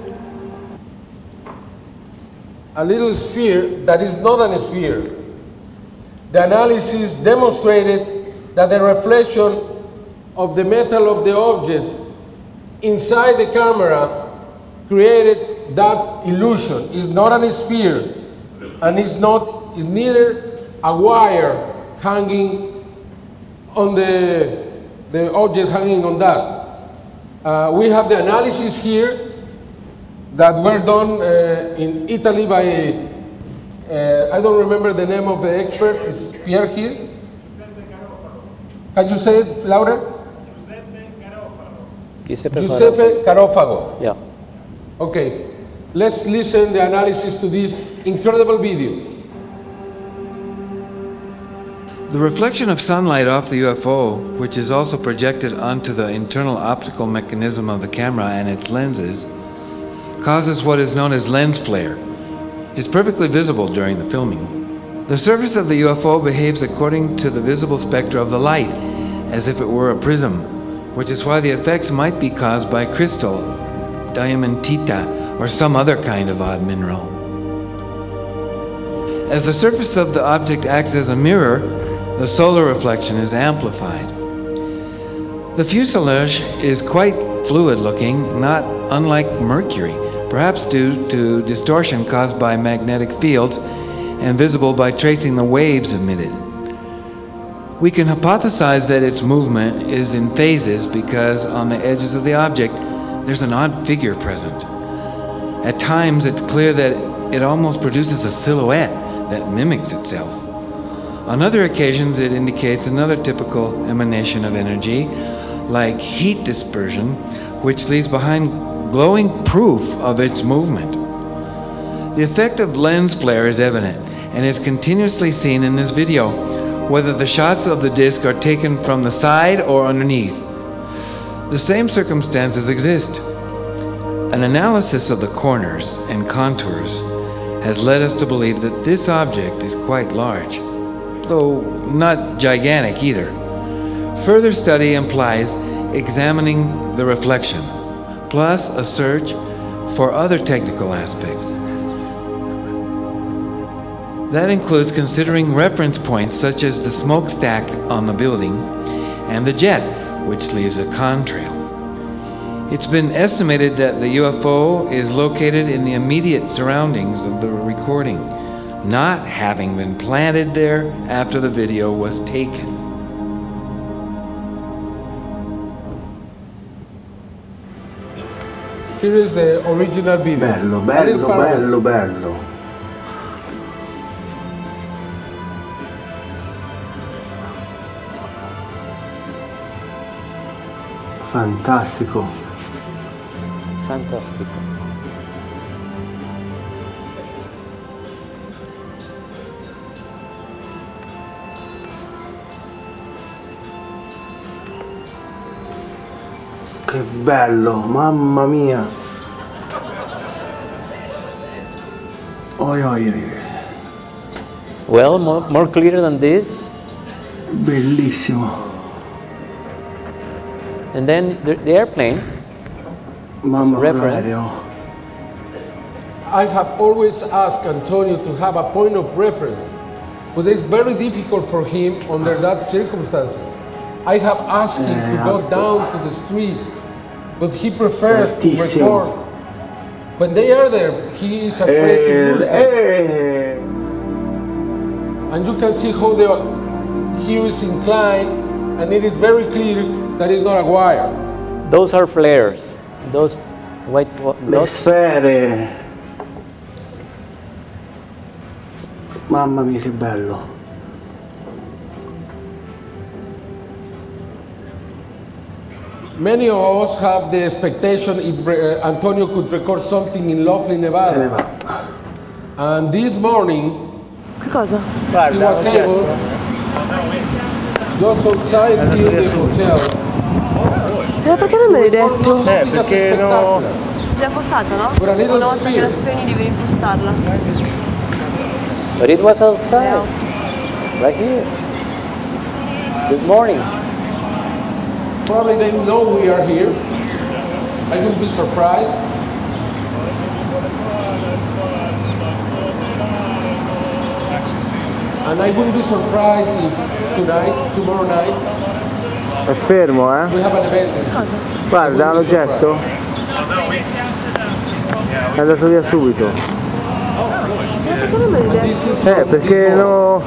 a little sphere that is not a sphere. The analysis demonstrated that the reflection of the metal of the object inside the camera created that illusion. It's not a sphere, and it's not, it's neither a wire hanging on the, the object hanging on that. Uh, we have the analysis here that were done uh, in Italy by, uh, I don't remember the name of the expert, is Pierre here? Can you say it louder? Giuseppe, Giuseppe Carofago. Yeah. Okay, let's listen the analysis to this incredible video. The reflection of sunlight off the U F O, which is also projected onto the internal optical mechanism of the camera and its lenses, causes what is known as lens flare. It's perfectly visible during the filming. The surface of the U F O behaves according to the visible spectra of the light, as if it were a prism, which is why the effects might be caused by crystal, diamantita, or some other kind of odd mineral. As the surface of the object acts as a mirror, the solar reflection is amplified. The fuselage is quite fluid looking, not unlike Mercury, perhaps due to distortion caused by magnetic fields and visible by tracing the waves emitted. We can hypothesize that its movement is in phases because on the edges of the object there's an odd figure present. At times it's clear that it almost produces a silhouette that mimics itself. On other occasions it indicates another typical emanation of energy, like heat dispersion, which leaves behind glowing proof of its movement. The effect of lens flare is evident and is continuously seen in this video, whether the shots of the disc are taken from the side or underneath. The same circumstances exist. An analysis of the corners and contours has led us to believe that this object is quite large, though not gigantic either. Further study implies examining the reflection, plus a search for other technical aspects. That includes considering reference points such as the smokestack on the building and the jet, which leaves a contrail. It's been estimated that the U F O is located in the immediate surroundings of the recording, not having been planted there after the video was taken. Here is the original video. Bello, bello, bello, bello. Fantastico. Fantastico. Che bello, mamma mia. Oi, oi, oi. Well, more, more clear than this. Bellissimo. And then the, the airplane. Mamma reference. I have always asked Antonio to have a point of reference, but it's very difficult for him under that circumstances. I have asked him to go down to the street, but he prefers to record. When they are there, he is afraid to lose them. And you can see how the he is inclined, and it is very clear that it's not a wire. Those are flares. Those white. Le sfere. Mamma mia, che bello. Many of us have the expectation if uh, Antonio could record something in lovely Nevada. Se ne va. And this morning, Che cosa? he was able, just outside here the hotel. Eh, perché non me l'hai detto? Eh, perché no. L'hai postata, no? But a little Una volta che la sphere. spegni devi ripostarla. But it was outside, right here, this morning. Probably they know we are here. I wouldn't be surprised. And I wouldn't be surprised if tonight, tomorrow night, È fermo, eh? we have an event. Guarda l'oggetto. È andato via subito. Perché non me l'hai detto? Eh, perché no.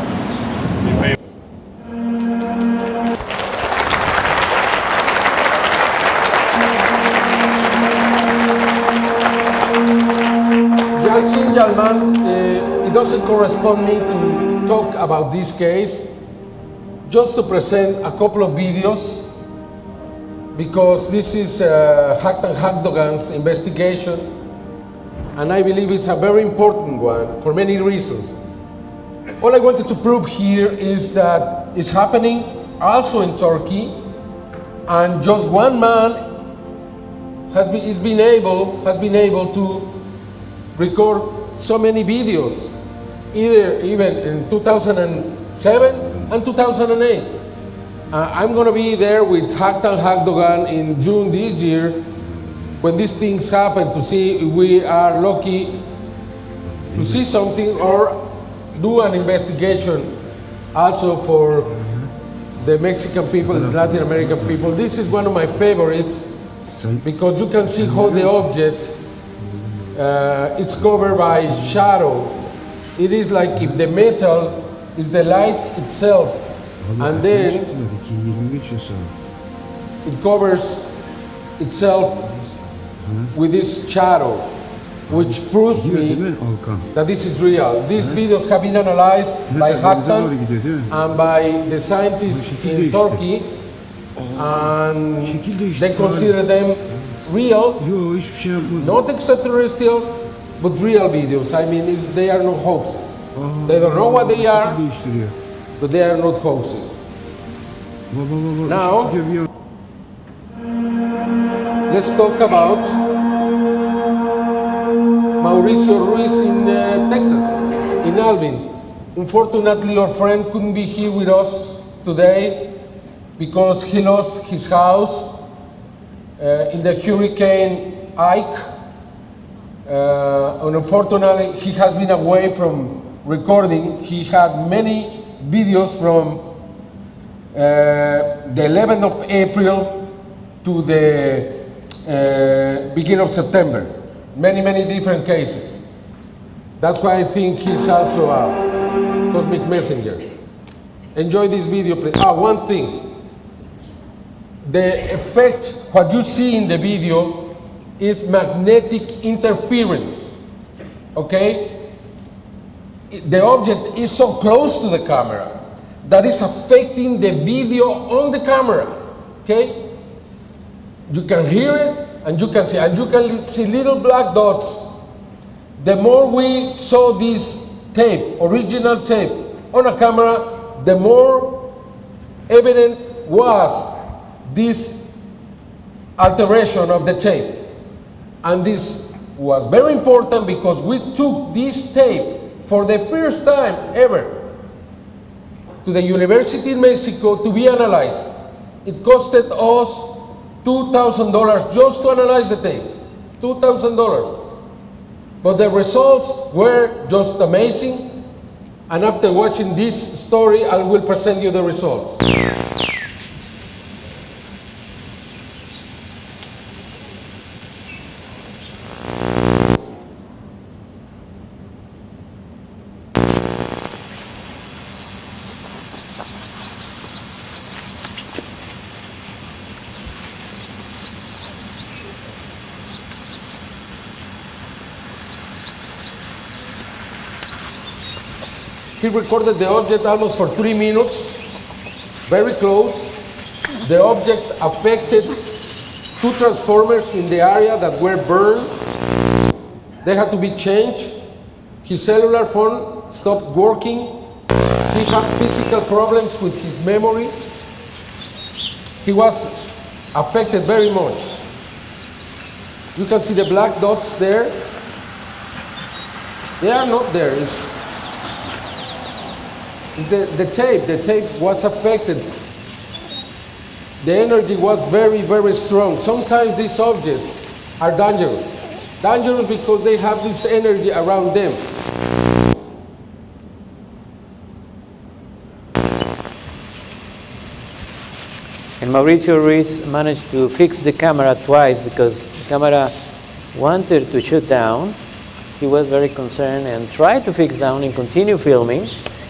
Jackson Jalman, uh, it doesn't correspond me to talk about this case, just to present a couple of videos, because this is uh, Haktan Hakdogan's investigation, and I believe it's a very important one for many reasons. All I wanted to prove here is that it's happening also in Turkey, and just one man has been, is been able, has been able to record so many videos, either even in two thousand seven and two thousand eight. Uh, I'm going to be there with Haktan Hakdogan in June this year when these things happen, to see if we are lucky to see something or do an investigation also for the Mexican people and Latin American people. This is one of my favorites because you can see how the object uh, is covered by shadow. It is like if the metal is the light itself, and then it covers itself with this shadow, which proves me that this is real. These videos have been analyzed by Haktan and by the scientists in Turkey, and they consider them real, not extraterrestrial, but real videos. I mean, it's, they are not hoaxes. They don't know what they are, but they are not hoaxes. Now, let's talk about Mauricio Ruiz in uh, Texas, in Alvin. Unfortunately, our friend couldn't be here with us today because he lost his house uh, in the Hurricane Ike. Uh, and unfortunately, he has been away from recording. He had many videos from uh, the eleventh of April to the uh, beginning of September. Many, many different cases. That's why I think he's also a cosmic messenger. Enjoy this video, please. Ah, one thing. The effect, what you see in the video, is magnetic interference, okay? The object is so close to the camera that is affecting the video on the camera, okay? You can hear it and you can see, and you can see little black dots. The more we saw this tape, original tape, on a camera, the more evident was this alteration of the tape. And this was very important because we took this tape for the first time ever to the University in Mexico to be analyzed. It costed us two thousand dollars just to analyze the tape, two thousand dollars. But the results were just amazing. And after watching this story, I will present you the results. He recorded the object almost for three minutes, very close. The object affected two transformers in the area that were burned. They had to be changed. His cellular phone stopped working. He had physical problems with his memory. He was affected very much. You can see the black dots there. They are not there. It's It's the, the tape, the tape was affected. The energy was very, very strong. Sometimes these objects are dangerous. Dangerous because they have this energy around them. And Mauricio Ruiz managed to fix the camera twice because the camera wanted to shoot down. He was very concerned and tried to fix down and continue filming.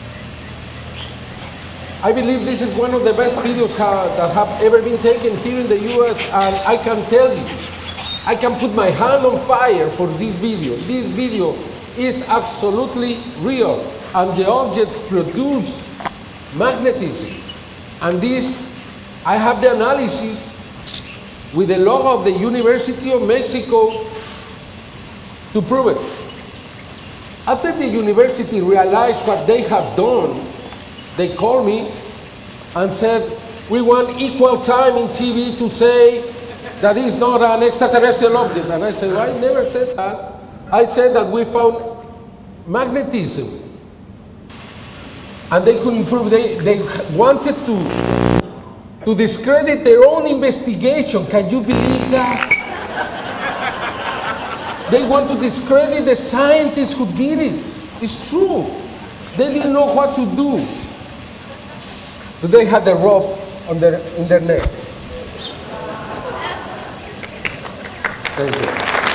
I believe this is one of the best videos ha that have ever been taken here in the U S, and I can tell you, I can put my hand on fire for this video. This video is absolutely real, and the object produced magnetism. And this, I have the analysis with the logo of the University of Mexico to prove it. After the university realized what they have done, they called me and said, we want equal time in T V to say that it's not an extraterrestrial object. And I said, well, I never said that. I said that we found magnetism. And they couldn't prove, they, they wanted to, to discredit their own investigation. Can you believe that? They want to discredit the scientists who did it. It's true. They didn't know what to do. Do they have the rope on their, in their neck? Thank you.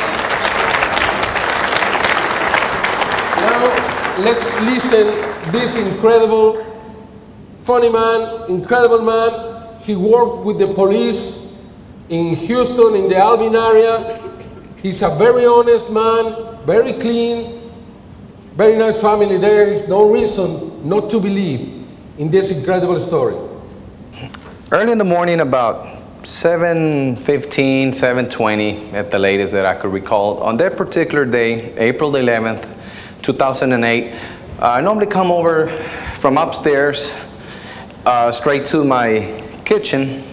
Now, let's listen this incredible, funny man, incredible man. He worked with the police in Houston, in the Alvin area. He's a very honest man, very clean, very nice family. There is no reason not to believe in this incredible story. Early in the morning, about seven fifteen, seven twenty at the latest that I could recall, on that particular day, April eleventh, two thousand eight, uh, I normally come over from upstairs uh, straight to my kitchen.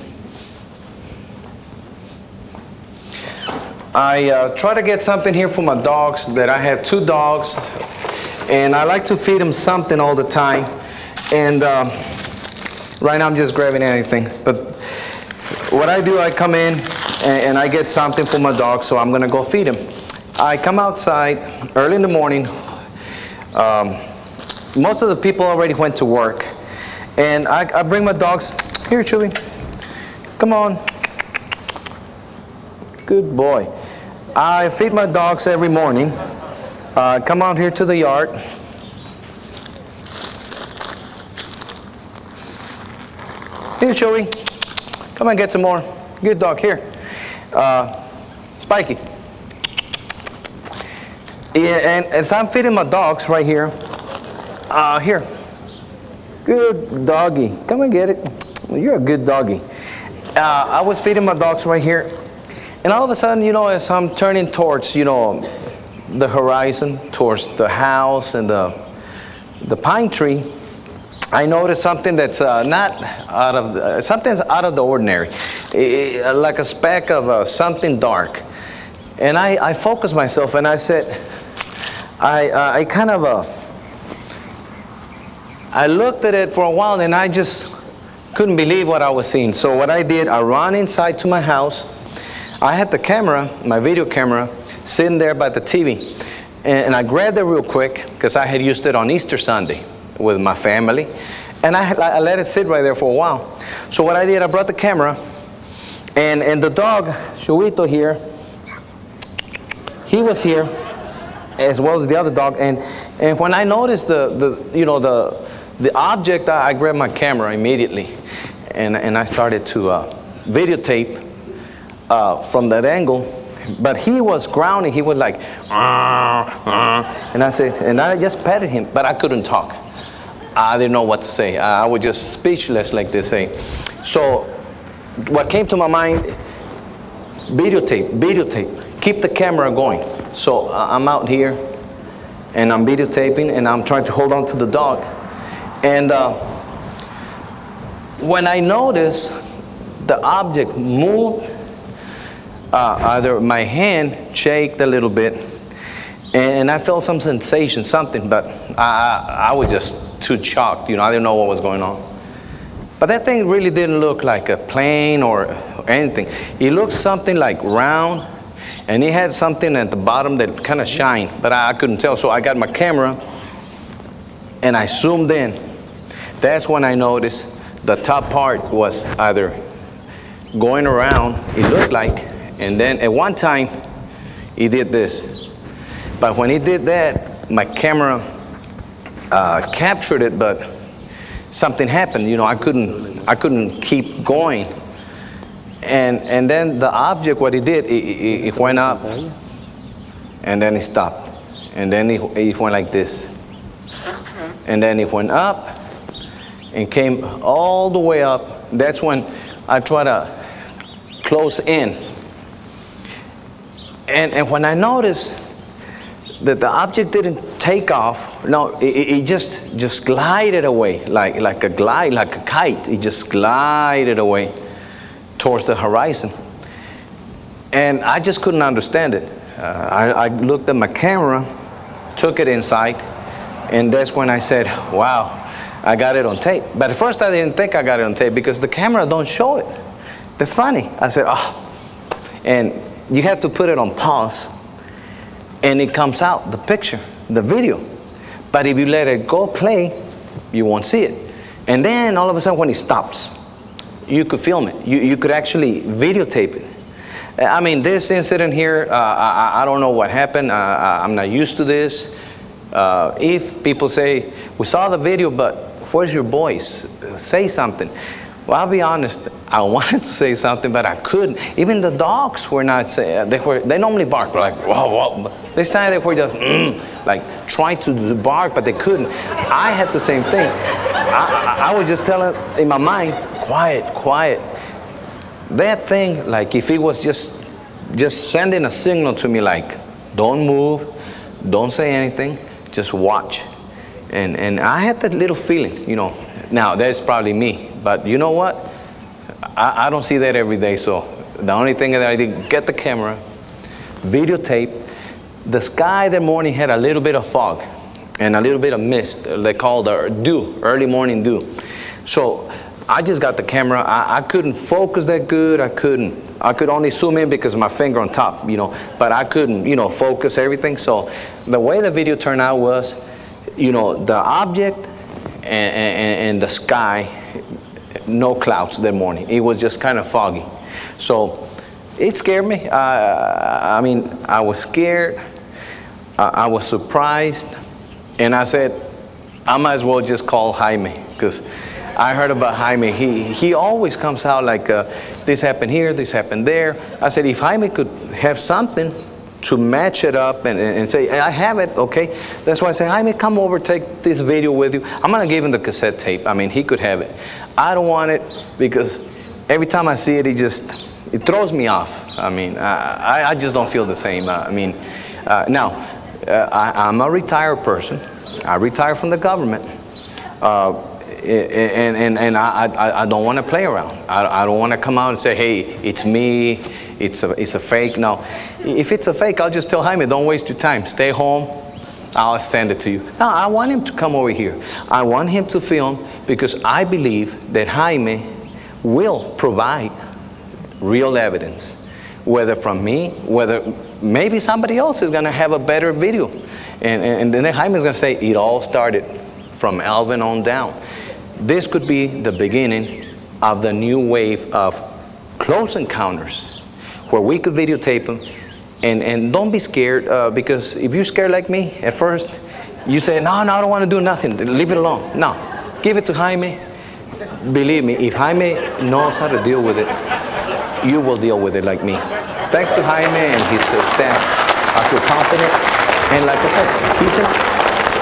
I uh, try to get something here for my dogs. That I have two dogs, and I like to feed them something all the time. And um, right now I'm just grabbing anything. But what I do, I come in and, and I get something for my dog, so I'm gonna go feed him. I come outside early in the morning. Um, most of the people already went to work, and I, I bring my dogs. Here, Chewy. Come on. Good boy. I feed my dogs every morning. Uh, come out here to the yard. Here, Chewy. Come on, get some more. Good dog. Here. Uh, Spiky. Yeah, and as I'm feeding my dogs right here, uh, here. Good doggy. Come and get it. You're a good doggy. Uh, I was feeding my dogs right here. And all of a sudden, you know, as I'm turning towards, you know, the horizon, towards the house and the, the pine tree, I noticed something that's uh, not out of, the, uh, something's out of the ordinary, it, like a speck of uh, something dark. And I, I focused myself and I said, I, uh, I kind of, uh, I looked at it for a while and I just couldn't believe what I was seeing. So what I did, I ran inside to my house. I had the camera, my video camera, sitting there by the T V. And, and I grabbed it real quick because I had used it on Easter Sunday with my family. And I, I let it sit right there for a while. So what I did, I brought the camera. And, and the dog, Chuito here, he was here, as well as the other dog. And, and when I noticed the, the, you know, the, the object, I, I grabbed my camera immediately. And, and I started to uh, videotape Uh, from that angle, but he was grounding. He was like, uh, uh, and I said, and I just petted him, but I couldn't talk. I didn't know what to say. I was just speechless, like they say. So, what came to my mind? Videotape, videotape. Keep the camera going. So uh, I'm out here, and I'm videotaping, and I'm trying to hold on to the dog. And uh, when I noticed the object moved. Uh, either my hand shaked a little bit, and I felt some sensation, something, but I, I was just too shocked. You know, I didn't know what was going on. But that thing really didn't look like a plane or anything. It looked something like round, and it had something at the bottom that kind of shined, but I, I couldn't tell. So I got my camera, and I zoomed in. That's when I noticed the top part was either going around, it looked like, and then at one time, he did this. But when he did that, my camera uh, captured it, but something happened. You know, I couldn't, I couldn't keep going. And and then the object, what he did, it, it, it went up, and then he stopped, and then he, he went like this, and then he went up, and came all the way up. That's when I try to close in. And, and when I noticed that the object didn't take off, no, it, it just just glided away, like like a glide, like a kite. It just glided away towards the horizon. And I just couldn't understand it. Uh, I, I looked at my camera, took it inside, and that's when I said, wow, I got it on tape. But at first I didn't think I got it on tape because the camera don't show it. That's funny. I said, oh. And you have to put it on pause, and it comes out, the picture, the video. But if you let it go play, you won't see it. And then all of a sudden when he stops, you could film it. You, you could actually videotape it. I mean, this incident here, uh, I, I don't know what happened. Uh, I'm not used to this. Uh, if people say, we saw the video, but where's your voice? Say something. Well, I'll be honest, I wanted to say something, but I couldn't. Even the dogs were not saying, they were, they normally bark, like, whoa, whoa. This time they were just, mm, like, trying to bark, but they couldn't. I had the same thing. I, I, I was just telling, in my mind, quiet, quiet. That thing, like, if it was just, just sending a signal to me, like, don't move, don't say anything, just watch. And, and I had that little feeling, you know. Now, that's probably me. But you know what? I, I don't see that every day, so the only thing that I did, get the camera, videotape. The sky that morning had a little bit of fog and a little bit of mist. They call the dew, early morning dew. So I just got the camera. I, I couldn't focus that good. I couldn't. I could only zoom in because my finger on top, you know, but I couldn't, you know, focus everything. So the way the video turned out was, you know, the object and, and, and the sky, no clouds that morning. It was just kind of foggy. So it scared me. Uh, I mean, I was scared. Uh, I was surprised. And I said, I might as well just call Jaime, because I heard about Jaime. He, he always comes out like, uh, this happened here, this happened there. I said, if Jaime could have something to match it up and, and say, I have it, okay? That's why I say, Jaime, come over, take this video with you. I'm gonna give him the cassette tape. I mean, he could have it. I don't want it because every time I see it, it just, it throws me off. I mean, I, I just don't feel the same. Uh, I mean, uh, now, uh, I, I'm a retired person. I retired from the government. Uh, and and, and I, I, I don't want to play around. I, I don't want to come out and say, hey, it's me, it's a, it's a fake. No, if it's a fake, I'll just tell Jaime, don't waste your time. Stay home. I'll send it to you. No, I want him to come over here. I want him to film because I believe that Jaime will provide real evidence, whether from me, whether maybe somebody else is going to have a better video. And, and, and then Jaime is going to say, it all started from Alvin on down. This could be the beginning of the new wave of close encounters where we could videotape them. And, and don't be scared, uh, because if you're scared like me at first, you say, no, no, I don't want to do nothing. Leave it alone. No, give it to Jaime. Believe me, if Jaime knows how to deal with it, you will deal with it like me. Thanks to Jaime and his uh, staff, I feel confident. And like I said, he's in.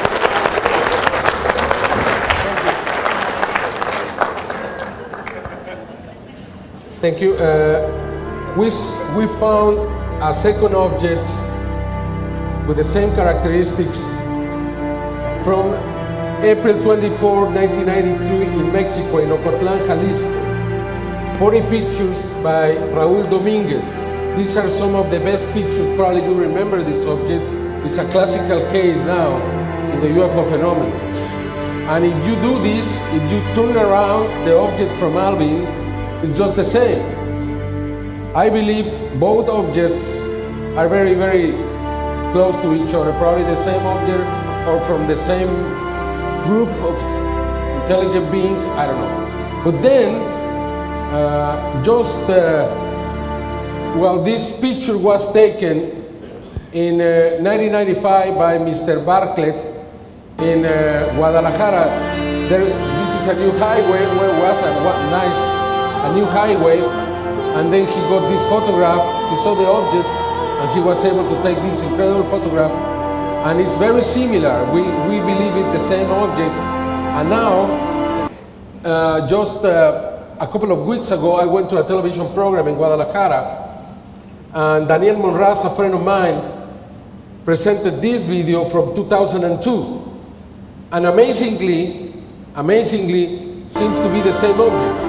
Thank you. Uh, we, we found a second object with the same characteristics from April twenty-fourth, nineteen ninety-three in Mexico, in Ocotlan, Jalisco. forty pictures by Raúl Domínguez. These are some of the best pictures. Probably you remember this object. It's a classical case now in the U F O phenomenon. And if you do this, if you turn around the object from Alvin, it's just the same. I believe both objects are very, very close to each other, probably the same object or from the same group of intelligent beings, I don't know. But then, uh, just, uh, well, this picture was taken in uh, nineteen ninety-five by Mister Bartlett in uh, Guadalajara. There, this is a new highway, where was a what, nice, a new highway. And then he got this photograph, he saw the object, and he was able to take this incredible photograph. And it's very similar. We, we believe it's the same object. And now, uh, just uh, a couple of weeks ago, I went to a television program in Guadalajara, and Daniel Monraz, a friend of mine, presented this video from two thousand two. And amazingly, amazingly, seems to be the same object.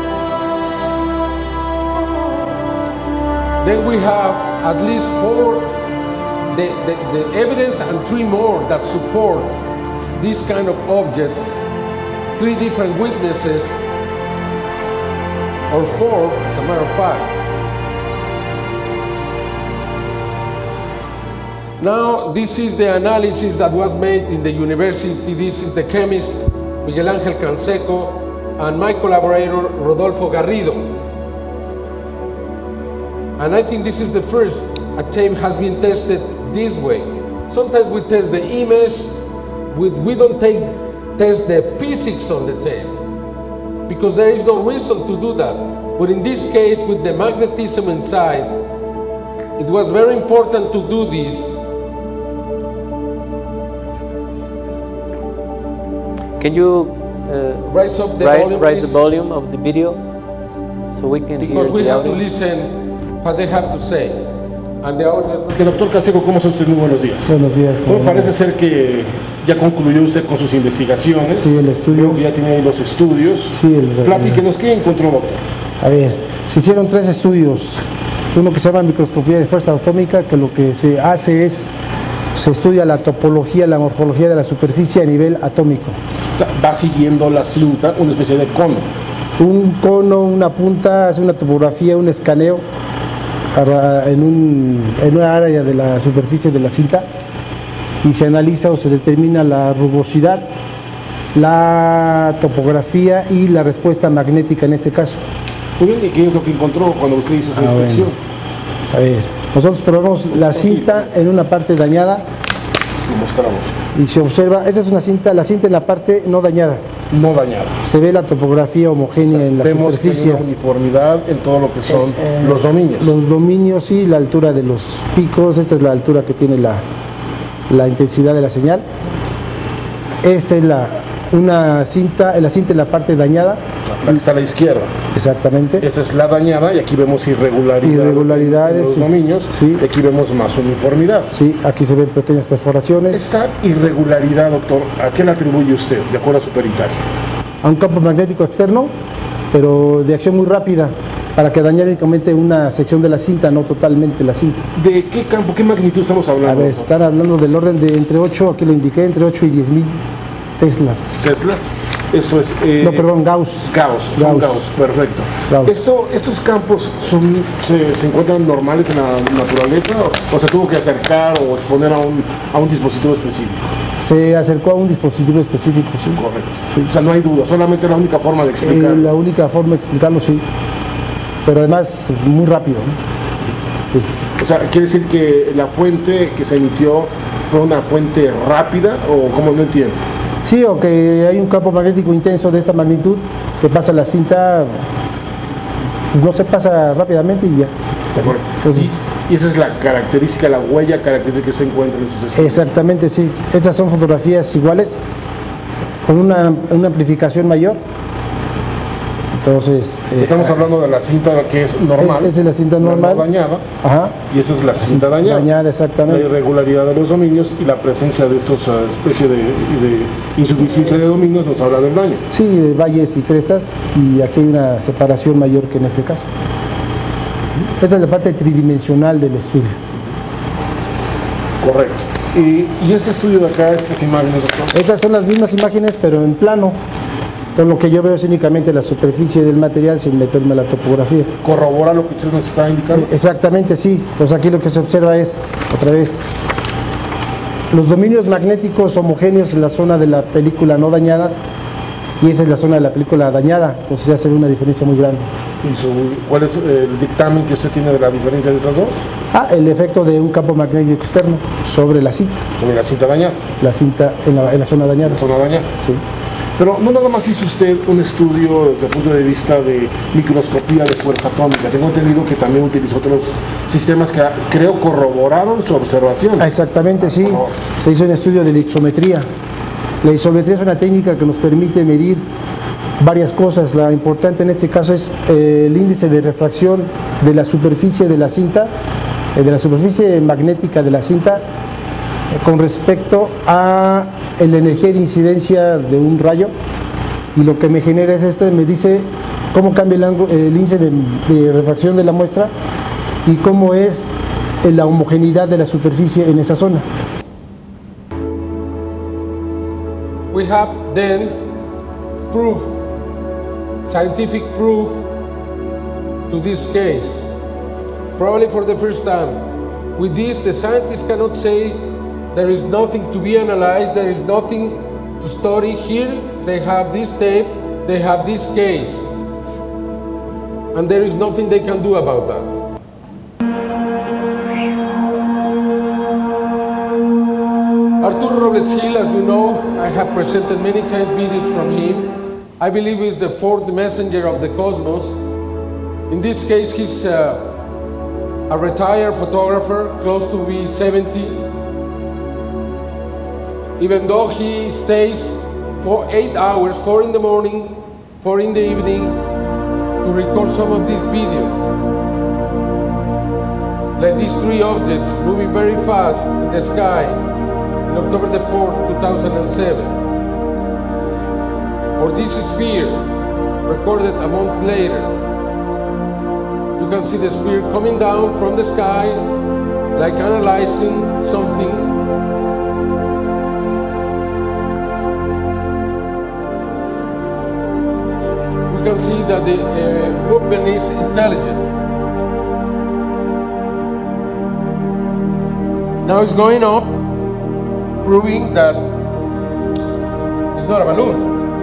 Then we have at least four, the, the, the evidence and three more that support this kind of objects, three different witnesses, or four, as a matter of fact. Now, this is the analysis that was made in the university. This is the chemist, Miguel Ángel Canseco, and my collaborator, Rodolfo Garrido. And I think this is the first a tape has been tested this way. Sometimes we test the image, we, we don't take, test the physics on the tape, because there is no reason to do that. But in this case, with the magnetism inside, it was very important to do this. Can you uh, raise up the ri volume, raise the please? volume of the video so we can Because hear we the have audio? to listen what they have to say. And the audio. Doctor Canseco, ¿cómo está usted? Muy buenos días. Buenos días. Bueno, parece ser que ya concluyó usted con sus investigaciones. Sí, el estudio. Creo que ya tiene ahí los estudios. Sí, el, Platíquenos, ¿qué encontró, doctor? A ver, se hicieron tres estudios. Uno que se llama microscopía de fuerza atómica, que lo que se hace es, se estudia la topología, la morfología de la superficie a nivel atómico. O sea, va siguiendo la cinta una especie de cono. Un cono, una punta, hace una topografía, un escaneo en, un, en una área de la superficie de la cinta y se analiza o se determina la rugosidad, la topografía y la respuesta magnética en este caso. Muy bien, ¿y qué es lo que encontró cuando usted hizo esa Ah, inspección? Bueno. A ver, nosotros probamos la cinta en una parte dañada. Lo mostramos. Y se observa, esta es una cinta, la cinta en la parte no dañada. No dañada. Se ve la topografía homogénea, o sea, en la vemos superficie. Vemos que hay una uniformidad en todo lo que son eh, los dominios. Los dominios y la altura de los picos, esta es la altura que tiene la, la intensidad de la señal. Esta es la, una cinta, la cinta en la parte dañada. La que está a la izquierda. Exactamente. Esta es la dañada y aquí vemos irregularidades, irregularidades en los sí. dominios Sí. y aquí vemos más uniformidad. Sí, aquí se ven pequeñas perforaciones. Esta irregularidad, doctor, ¿a qué la atribuye usted, de acuerdo a su peritaje? A un campo magnético externo, pero de acción muy rápida, para que dañara únicamente una sección de la cinta, no totalmente la cinta. ¿De qué campo, qué magnitud estamos hablando? A ver, doctor? están hablando del orden de entre ocho, aquí lo indiqué, entre ocho y diez mil teslas. ¿Teslas? Esto es... Eh, no, perdón, Gauss. Gauss, son Gauss, Gauss perfecto. Gauss. Esto, ¿Estos campos son, se, se encuentran normales en la naturaleza o, o se tuvo que acercar o exponer a un, a un dispositivo específico? Se acercó a un dispositivo específico, sí. Correcto. Sí. O sea, no hay duda, solamente la única forma de explicarlo. Eh, la única forma de explicarlo, sí. Pero además, muy rápido, ¿no? Sí. O sea, ¿quiere decir que la fuente que se emitió fue una fuente rápida o cómo? No entiendo. Sí, o que hay un campo magnético intenso de esta magnitud que pasa la cinta, no se pasa rápidamente y ya. Entonces, y, y esa es la característica, la huella característica que se encuentra en sus estudios. Exactamente, sí. Estas son fotografías iguales, con una, una amplificación mayor. Entonces, estamos eh, hablando de la cinta que es normal. Esa es la cinta normal. No dañada. Ajá. Y esa es la cinta sí, dañada. Dañada, exactamente. La irregularidad de los dominios y la presencia de estos uh, especie de, de insuficiencia de dominios nos habla del daño. Sí, de valles y crestas, y aquí hay una separación mayor que en este caso. Esta es la parte tridimensional del estudio. Correcto. Y, y este estudio de acá, estas imágenes, doctor. Estas son las mismas imágenes, pero en plano. Entonces, lo que yo veo es únicamente la superficie del material sin meterme la topografía. ¿Corrobora lo que usted nos está indicando? Exactamente, sí. Entonces aquí lo que se observa es, otra vez, los dominios magnéticos homogéneos en la zona de la película no dañada, y esa es la zona de la película dañada. Entonces ya se ve una diferencia muy grande. ¿Y su, cuál es el dictamen que usted tiene de la diferencia de estas dos? Ah, el efecto de un campo magnético externo sobre la cinta. Sobre la cinta dañada. La cinta en la, en la zona dañada. La zona dañada. Sí. Pero no nada más hizo usted un estudio desde el punto de vista de microscopía de fuerza atómica. Tengo entendido que también utilizó otros sistemas que creo corroboraron su observación. Ah, exactamente, sí. Se hizo un estudio de la isometría. La isometría es una técnica que nos permite medir varias cosas. La importante en este caso es eh, el índice de refracción de la superficie de la cinta, eh, de la superficie magnética de la cinta, eh, con respecto a la energía de incidencia de un rayo. Y lo que me genera es esto, me dice cómo cambia el, ángulo, el índice de, de refracción de la muestra y cómo es la homogeneidad de la superficie en esa zona. We have then proof, scientific proof to this case. Probably for the first time. With this, the scientists cannot say there is nothing to be analyzed, there is nothing to study here. they have this tape, they have this case, and there is nothing they can do about that. Arturo Robles Gil, as you know, I have presented many times videos from him. I believe he's the fourth messenger of the cosmos. In this case, he's uh, a retired photographer, close to be seventy. Even though he stays for eight hours, four in the morning, four in the evening, to record some of these videos. Like these three objects moving very fast in the sky on October the fourth, two thousand seven. Or this sphere, recorded a month later. You can see the sphere coming down from the sky, like analyzing something. You can see that the uh, movement is intelligent. Now it's going up, proving that it's not a balloon.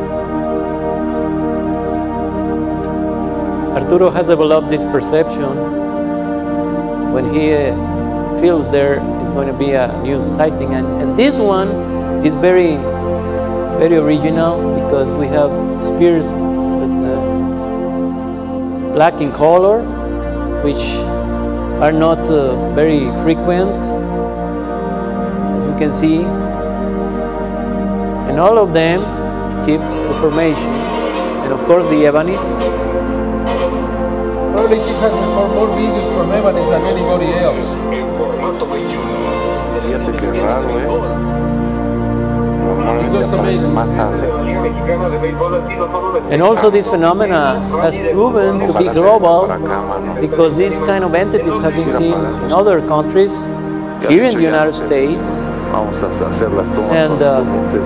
Arturo has developed this perception. When he uh, feels there is going to be a new sighting, and, and this one is very, very original because we have spheres with uh, black in color, which are not uh, very frequent, as you can see, and all of them keep the formation, and of course the Ebanis. Probably he has recorded more videos from Ebanis than anybody else. It's just amazing. And also this phenomena has proven to be global because these kind of entities have been seen in other countries, here in the United States, and uh,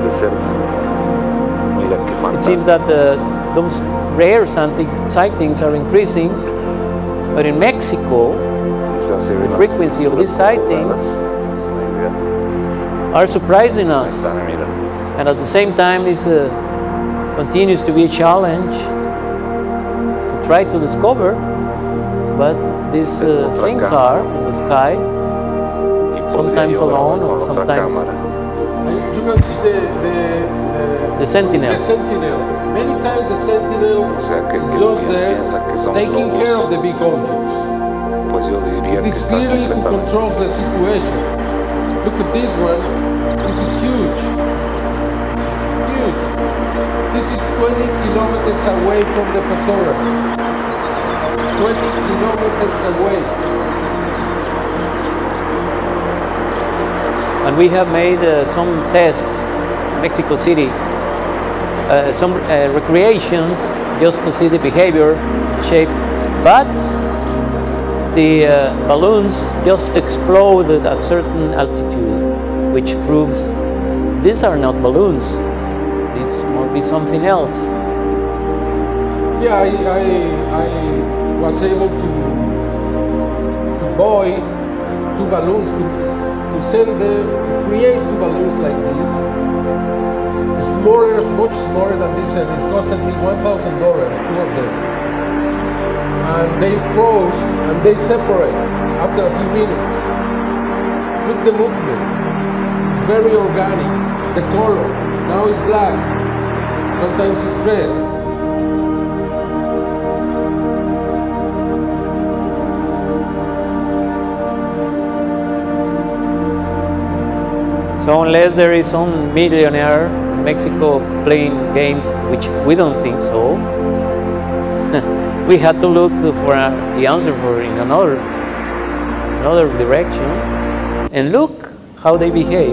it seems that the, those rare sightings are increasing, but in Mexico, the frequency of these sightings are surprising us, and at the same time it uh, continues to be a challenge to try to discover what these uh, things are in the sky, sometimes alone or sometimes You can see the, the, the, the sentinel. The sentinel. Many times the sentinel is just there taking care of the big objects. It is clearly who controls the situation. Look at this one. This is huge. Huge. This is twenty kilometers away from the photographer. twenty kilometers away. And we have made uh, some tests in Mexico City, uh, some uh, recreations just to see the behavior, shape, but the uh, balloons just exploded at certain altitude, which proves these are not balloons. This must be something else. Yeah, I, I, I was able to, to buy two balloons, to, to send them, to create two balloons like this. Smaller, much smaller than this, and it costed me one thousand dollars, two of them. And they froze, and they separate after a few minutes. Look the movement. It's very organic. The color, now it's black. Sometimes it's red. So unless there is some millionaire in Mexico playing games, which we don't think so, we had to look for a, the answer for in another, another direction, and look how they behave.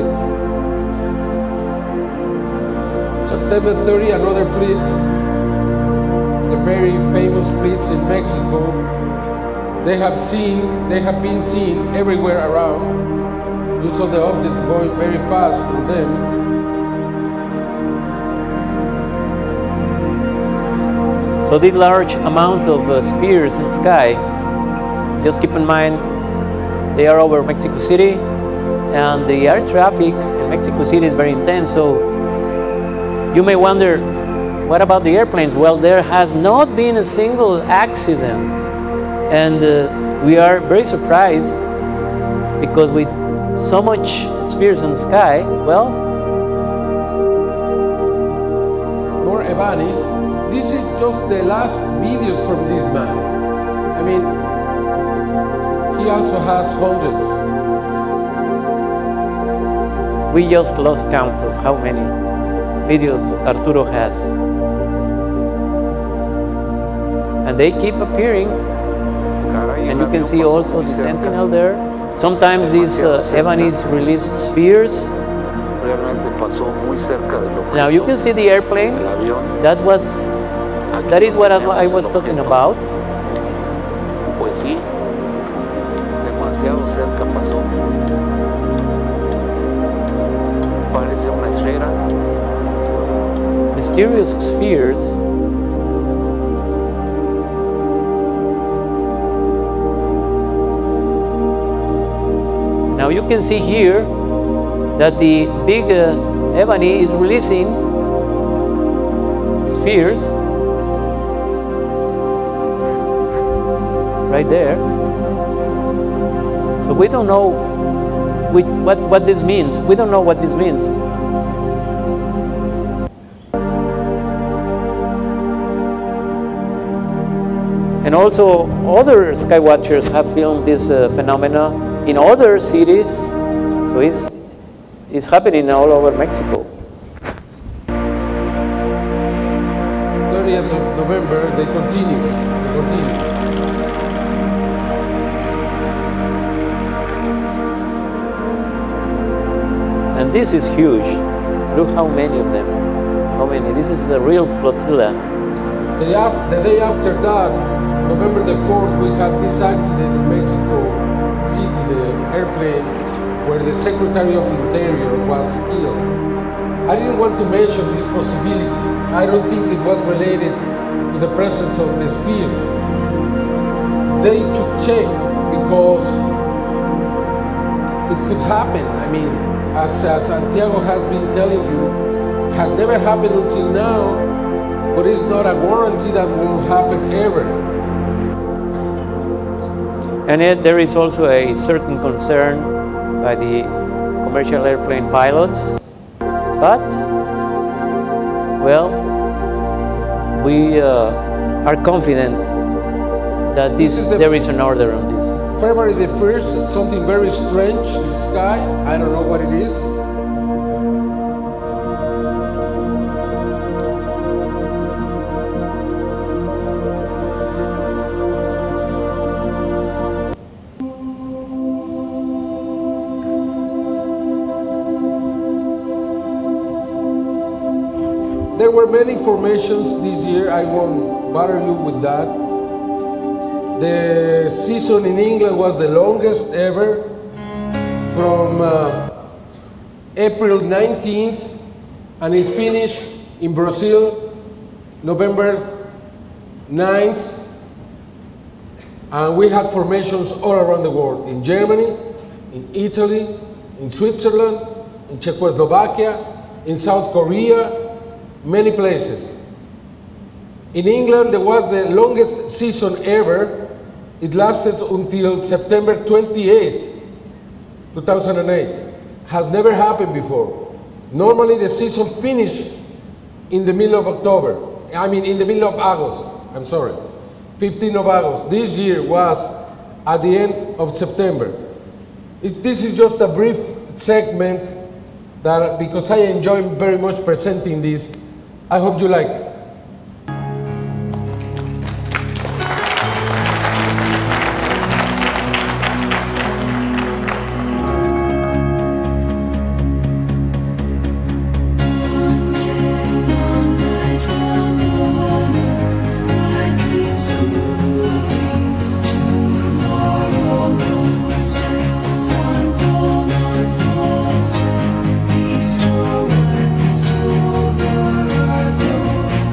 September thirtieth, another fleet, the very famous fleets in Mexico, they have seen, they have been seen everywhere around. You saw the object going very fast with them. So this large amount of uh, spheres in the sky, just keep in mind, they are over Mexico City, and the air traffic in Mexico City is very intense, so You may wonder, what about the airplanes? Well, there has not been a single accident. And uh, we are very surprised because with so much spheres in the sky, well, more Evanis. This is just the last videos from this man. I mean, he also has hundreds. We just lost count of how many videos Arturo has. And they keep appearing. And you can see also the Sentinel there. Sometimes these uh, Evanis release spheres. Now you can see the airplane. That was, that is what I was talking about. Pues sí, demasiado cerca pasó. Parece una esfera. Mysterious spheres. Now you can see here that the big uh, Ebony is releasing spheres right there. So we don't know which, what, what this means. We don't know what this means. And also other sky watchers have filmed this uh, phenomena in other cities, so it's, it's happening all over Mexico. thirtieth of November, they continue, they continue. And this is huge. Look how many of them. How many? This is a real flotilla. The, af the day after that, November the fourth, we had this accident in Mexico City, the airplane, where the Secretary of Interior was killed. I didn't want to mention this possibility. I don't think it was related to the presence of the spheres. They should check because it could happen. I mean, as, as Santiago has been telling you, has never happened until now, but it's not a guarantee that won't happen ever. And yet there is also a certain concern by the commercial airplane pilots. But, well, we uh, are confident that this, this is there is an order on this. February the first, something very strange in the sky. I don't know what it is. There were many formations this year. I won't bother you with that. The season in England was the longest ever, from uh, April nineteenth, and it finished in Brazil November ninth. And we had formations all around the world, in Germany, in Italy, in Switzerland, in Czechoslovakia, in South Korea, many places. In England, there was the longest season ever. It lasted until September twenty-eighth, two thousand eight. Has never happened before. Normally, the season finished in the middle of October. I mean, in the middle of August. I'm sorry. fifteenth of August. This year was at the end of September. It, this is just a brief segment that, because I enjoy very much presenting this, I hope you like it. East or west, over earth.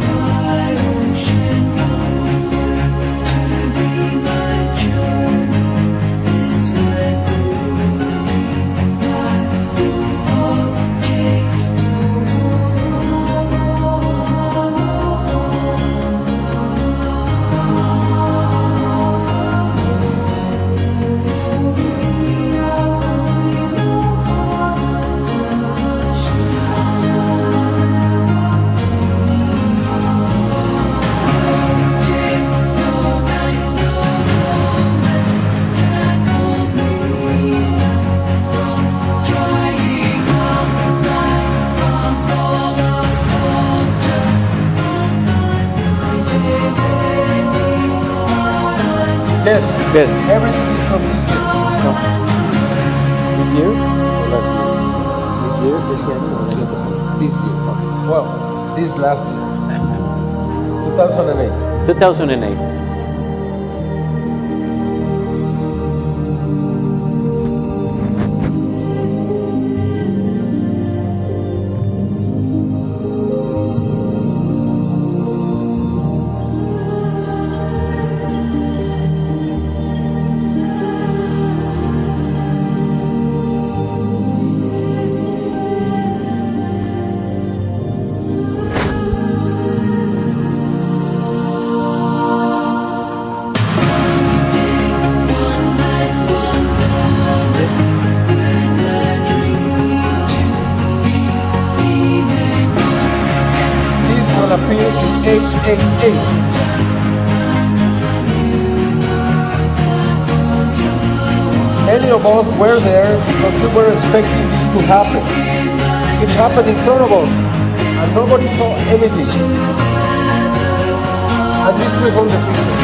Yes. Yes. Everything is from this year. No. This year or last year? This year, this year, or Sí. this This year. Okay. Well, this last year. two thousand eight. two thousand eight. Appear in eight eight eight. Many of us were there because we were expecting this to happen. It happened in front of us, and nobody saw anything. At least three hundred people.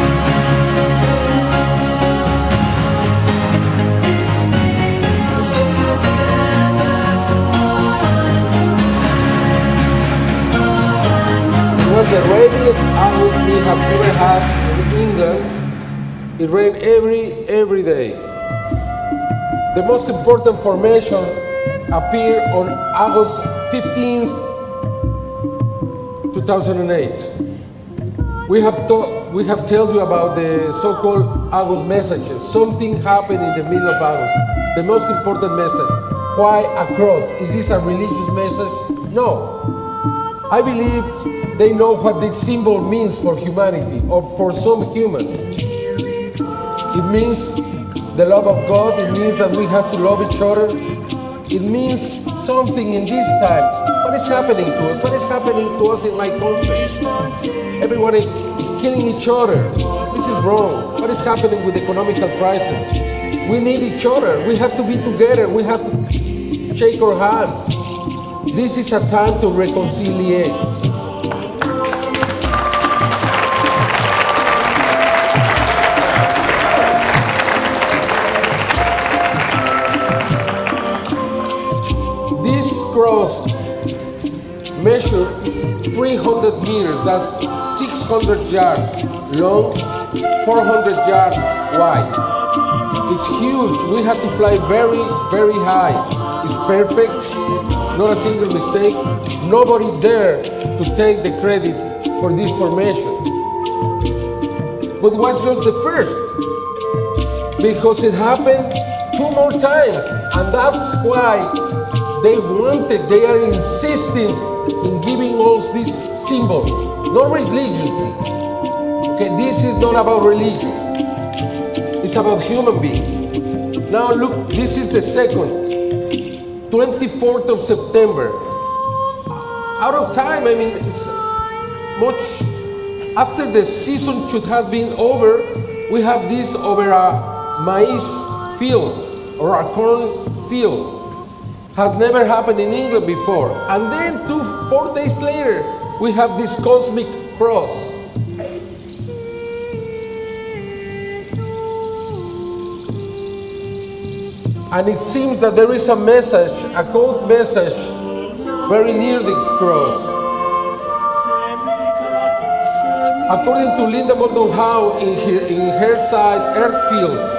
It was the rainiest hour we have ever had in England. It rained every, every day. The most important formation appeared on August fifteenth, two thousand eight. We have, we have told you about the so-called August messages. Something happened in the middle of August. The most important message. Why a cross? Is this a religious message? No. I believe they know what this symbol means for humanity, or for some humans. It means the love of God. It means that we have to love each other. It means something in these times. What is happening to us? What is happening to us in my country? Everybody is killing each other. This is wrong. What is happening with the economical crisis? We need each other. We have to be together. We have to shake our hands. This is a time to reconciliate. This cross measured three hundred meters, that's six hundred yards long, four hundred yards wide. It's huge. We have to fly very, very high. It's perfect, not a single mistake. Nobody dared to take the credit for this formation. But it was just the first, because it happened two more times, and that's why they wanted, they are insistent in giving us this symbol, not religiously. Okay, this is not about religion. It's about human beings. Now look, this is the second, twenty-fourth of September. Out of time, I mean, it's much after the season should have been over. We have this over a maize field or a corn field. Has never happened in England before. And then two, four days later, we have this cosmic cross. And it seems that there is a message, a code message, very near this cross. According to Linda Moulton Howe in her, in her site, Earth Fields,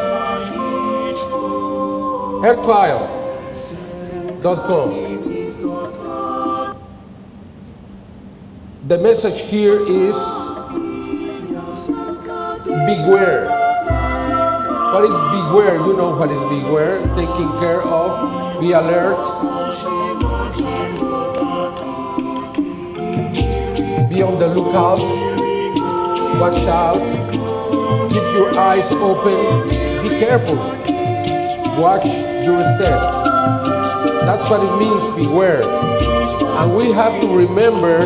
Earthfile dot com. The message here is beware. What is beware? You know what is beware? Taking care of, be alert, be on the lookout, watch out, keep your eyes open, be careful, watch your steps. That's what it means, beware. And we have to remember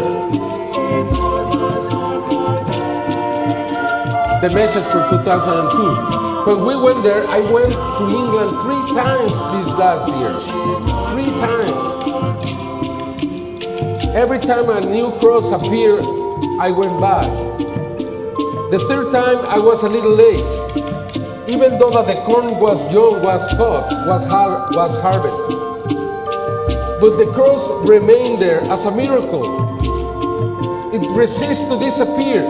the message for two thousand two. When we went there, I went to England three times this last year. Three times. Every time a new cross appeared, I went back. The third time I was a little late. Even though that the corn was young, was caught, was, har was harvested. But the cross remained there as a miracle. It resisted to disappear.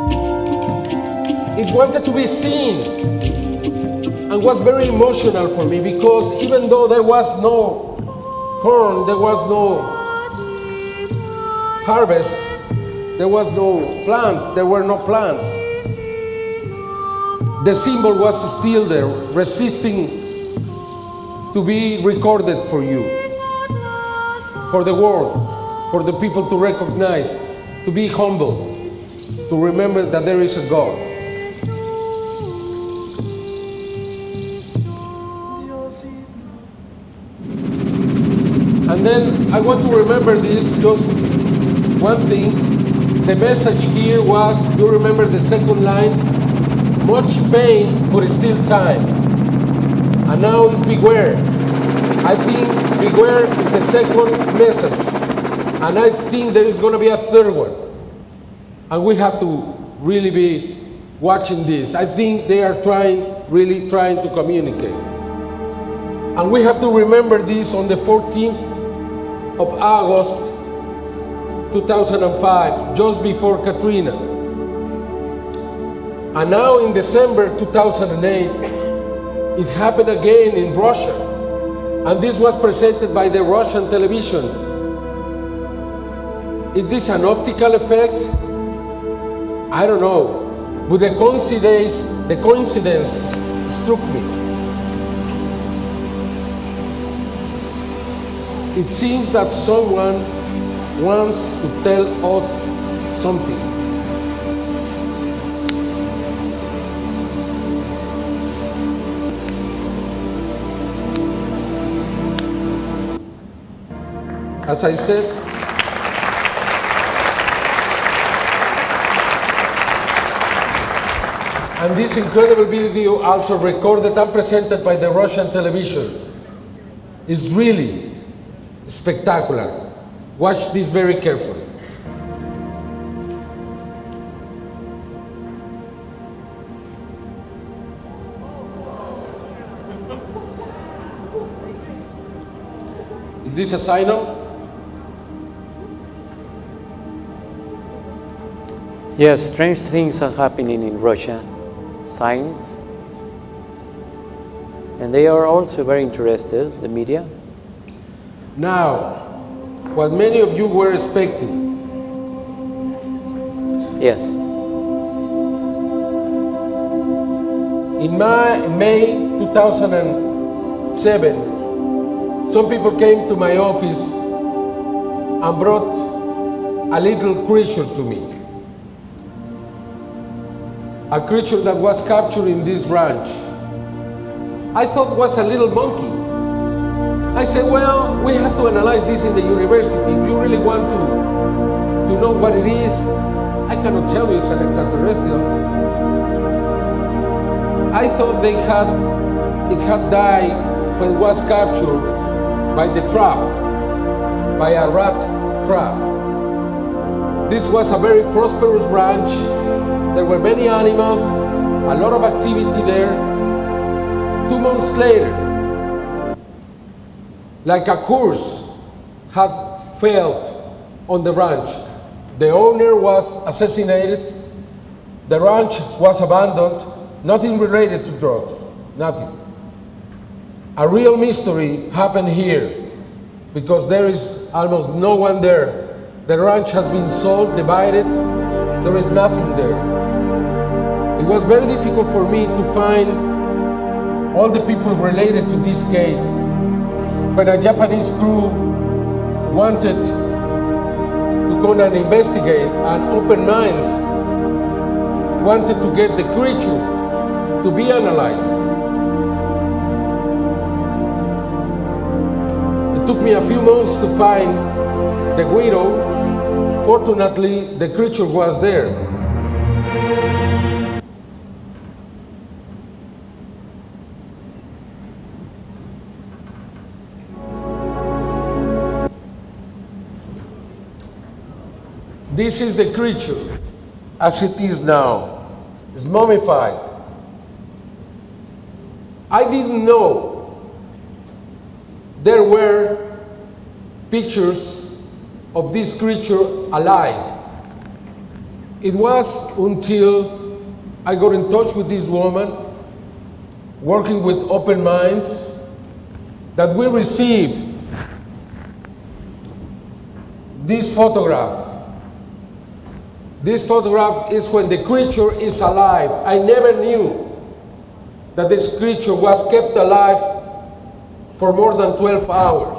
It wanted to be seen and was very emotional for me because even though there was no corn, there was no harvest, there was no plants, there were no plants. The symbol was still there, resisting to be recorded for you, for the world, for the people to recognize, to be humble, to remember that there is a God. And then I want to remember this, just one thing. The message here was, you remember the second line? Much pain, but still time. And now it's beware. I think beware is the second message. And I think there is going to be a third one. And we have to really be watching this. I think they are trying, really trying to communicate. And we have to remember this on the fourteenth of August two thousand five, just before Katrina. And now in December two thousand eight, it happened again in Russia. And this was presented by the Russian television. Is this an optical effect? I don't know. But the coincidence, the coincidence struck me. It seems that someone wants to tell us something. As I said, and this incredible video also recorded and presented by the Russian television is really spectacular. Watch this very carefully. Is this a sign-off? Yes, strange things are happening in Russia, signs. And they are also very interested, the media. Now, what many of you were expecting. Yes. In May two thousand seven, some people came to my office and brought a little creature to me. A creature that was captured in this ranch. I thought it was a little monkey. I said, well, we have to analyze this in the university. If you really want to, to know what it is, I cannot tell you it's an extraterrestrial. I thought they had, it had died when it was captured by the trap, by a rat trap. This was a very prosperous ranch. There were many animals, a lot of activity there. Two months later, like a curse had failed on the ranch. The owner was assassinated. The ranch was abandoned. Nothing related to drugs, nothing. A real mystery happened here because there is almost no one there. The ranch has been sold, divided. There is nothing there. It was very difficult for me to find all the people related to this case. When a Japanese crew wanted to go and investigate and open minds, wanted to get the creature to be analyzed. It took me a few months to find the widow. Fortunately, the creature was there. This is the creature as it is now. is mummified. I didn't know there were pictures of this creature alive. It was until I got in touch with this woman, working with open minds, that we received this photograph. This photograph is when the creature is alive. I never knew that this creature was kept alive for more than twelve hours.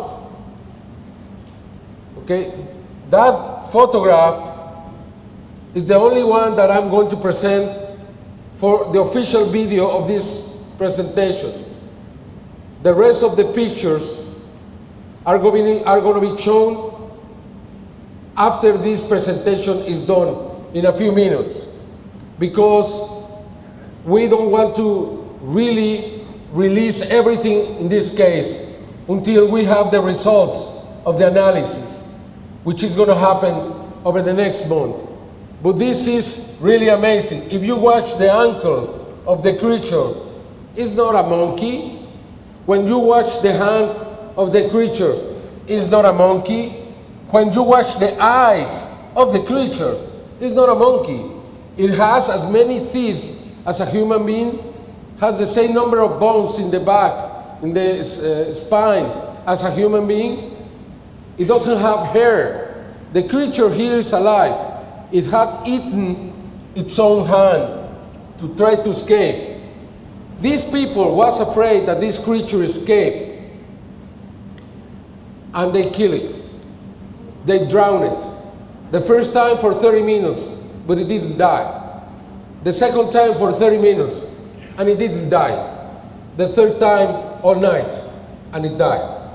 Okay, that photograph is the only one that I'm going to present for the official video of this presentation. The rest of the pictures are going, are going to be shown after this presentation is done in a few minutes, because we don't want to really release everything in this case until we have the results of the analysis, which is going to happen over the next month. But this is really amazing. If you watch the ankle of the creature, it's not a monkey. When you watch the hand of the creature, it's not a monkey. When you watch the eyes of the creature, it's not a monkey. It has as many teeth as a human being, has the same number of bones in the back, in the uh, spine as a human being. It doesn't have hair. The creature here is alive. It had eaten its own hand to try to escape. These people was afraid that this creature escaped, and they kill it. They drown it. The first time for thirty minutes, but it didn't die. The second time for thirty minutes, and it didn't die. The third time all night, and it died.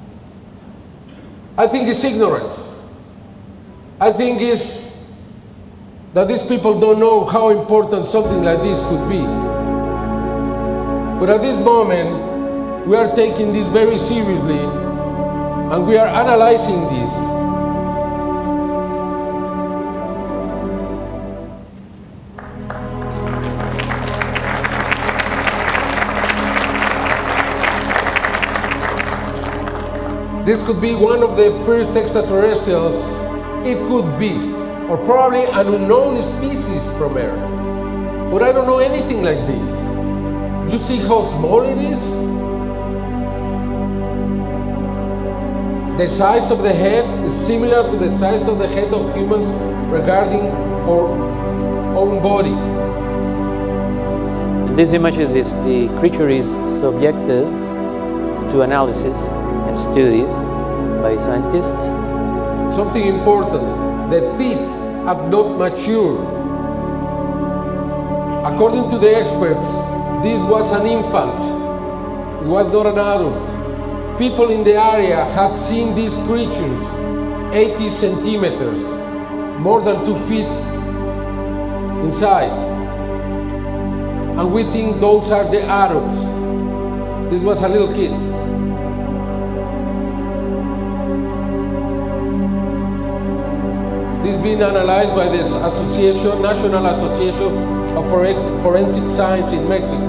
I think it's ignorance. I think it's that these people don't know how important something like this could be. But at this moment, we are taking this very seriously, and we are analyzing this. This could be one of the first extraterrestrials. It could be, or probably an unknown species from Earth. But I don't know anything like this. You see how small it is? The size of the head is similar to the size of the head of humans regarding our own body. In these images, is the creature is subjected to analysis and studies by scientists. Something important, the feet have not matured. According to the experts, this was an infant. It was not an adult. People in the area had seen these creatures eighty centimeters, more than two feet in size. And we think those are the adults. This was a little kid. This is being analyzed by the Association, National Association of Forensic Science in Mexico.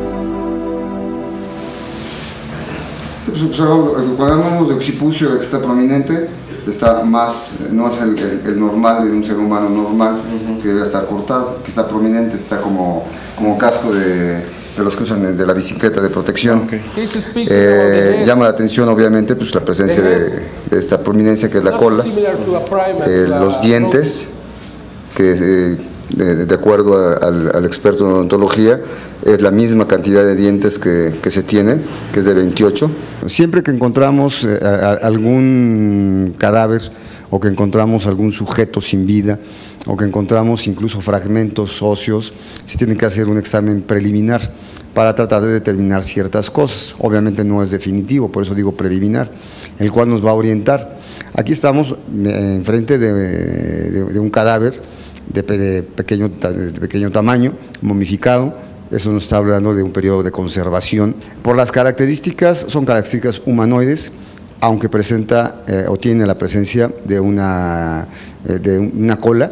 Pues observamos, cuando hablamos de occipucio que está prominente, está más, no es el, el, el normal de un ser humano normal, uh-huh. que debe estar cortado, que está prominente, está como, como casco de, de los que usan de la bicicleta de protección. Okay. Eh, llama la atención obviamente pues, la presencia de, de esta prominencia que es la cola, eh, los dientes, que eh, de, de acuerdo a, al, al experto en odontología, es la misma cantidad de dientes que, que se tiene, que es de veintiocho. Siempre que encontramos eh, a, algún cadáver o que encontramos algún sujeto sin vida o que encontramos incluso fragmentos óseos, se tiene que hacer un examen preliminar para tratar de determinar ciertas cosas. Obviamente no es definitivo, por eso digo preliminar, el cual nos va a orientar. Aquí estamos enfrente de, de, de un cadáver de, de, pequeño, de pequeño tamaño, momificado. Eso nos está hablando de un periodo de conservación. Por las características, son características humanoides, aunque presenta eh, o tiene la presencia de una, eh, de una cola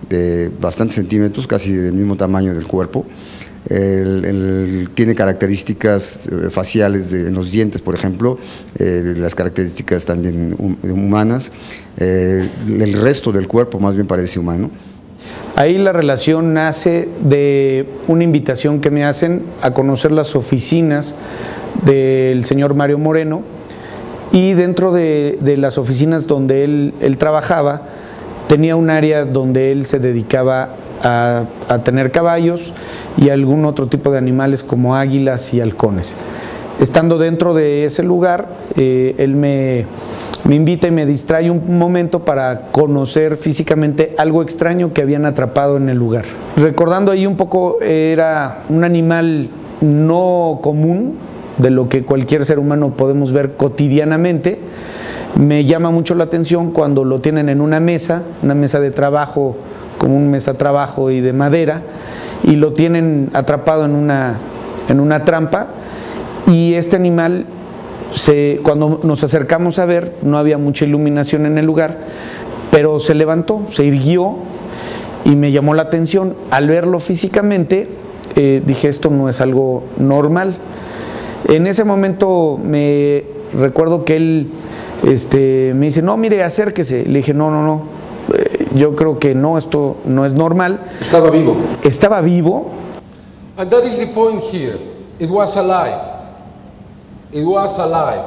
de bastantes centímetros, casi del mismo tamaño del cuerpo. El, el, tiene características eh, faciales de, en los dientes, por ejemplo, eh, las características también hum, humanas. Eh, el resto del cuerpo más bien parece humano. Ahí la relación nace de una invitación que me hacen a conocer las oficinas del señor Mario Moreno, y dentro de, de las oficinas donde él, él trabajaba, tenía un área donde él se dedicaba a, a tener caballos y algún otro tipo de animales como águilas y halcones. Estando dentro de ese lugar, eh, él me, me invita y me distrae un momento para conocer físicamente algo extraño que habían atrapado en el lugar. Recordando ahí un poco, era un animal no común, de lo que cualquier ser humano podemos ver cotidianamente. Me llama mucho la atención cuando lo tienen en una mesa, una mesa de trabajo, como una mesa de trabajo y de madera, y lo tienen atrapado en una, en una trampa, y este animal, se, cuando nos acercamos a ver, no había mucha iluminación en el lugar, pero se levantó, se irguió, y me llamó la atención. Al verlo físicamente, eh, dije, esto no es algo normal. En ese momento me recuerdo que él este, me dice, no, mire, acérquese. Le dije, no, no, no, eh, yo creo que no, esto no es normal. Estaba vivo. Estaba vivo. And that is the point here. It was alive. It was alive.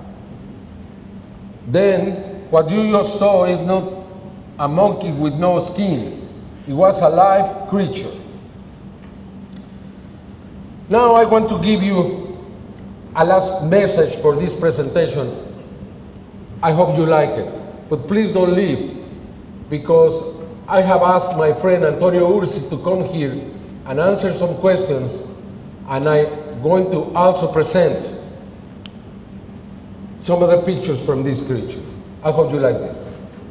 Then, what you just saw is not a monkey with no skin. It was a live creature. Now I want to give you a last message for this presentation. I hope you like it, but please don't leave, because I have asked my friend Antonio Ursi to come here and answer some questions, and I'm going to also present some of the pictures from this creature. I hope you like this.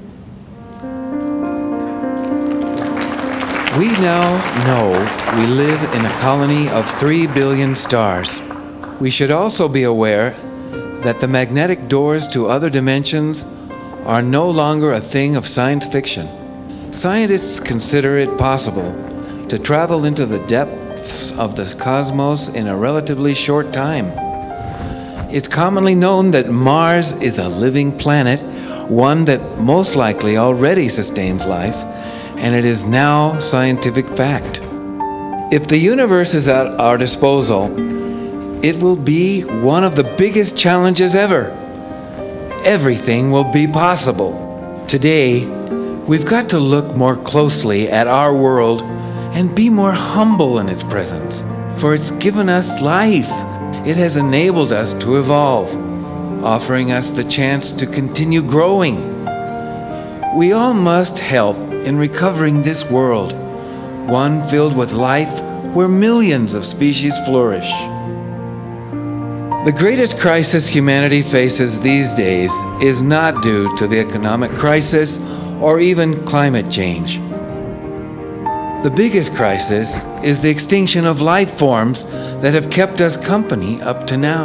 We now know we live in a colony of three billion stars. We should also be aware that the magnetic doors to other dimensions are no longer a thing of science fiction. Scientists consider it possible to travel into the depths of the cosmos in a relatively short time. It's commonly known that Mars is a living planet, one that most likely already sustains life, and it is now scientific fact. If the universe is at our disposal, it will be one of the biggest challenges ever. Everything will be possible. Today, we've got to look more closely at our world and be more humble in its presence, for it's given us life. It has enabled us to evolve, offering us the chance to continue growing. We all must help in recovering this world, one filled with life where millions of species flourish. The greatest crisis humanity faces these days is not due to the economic crisis or even climate change. The biggest crisis is the extinction of life forms that have kept us company up to now.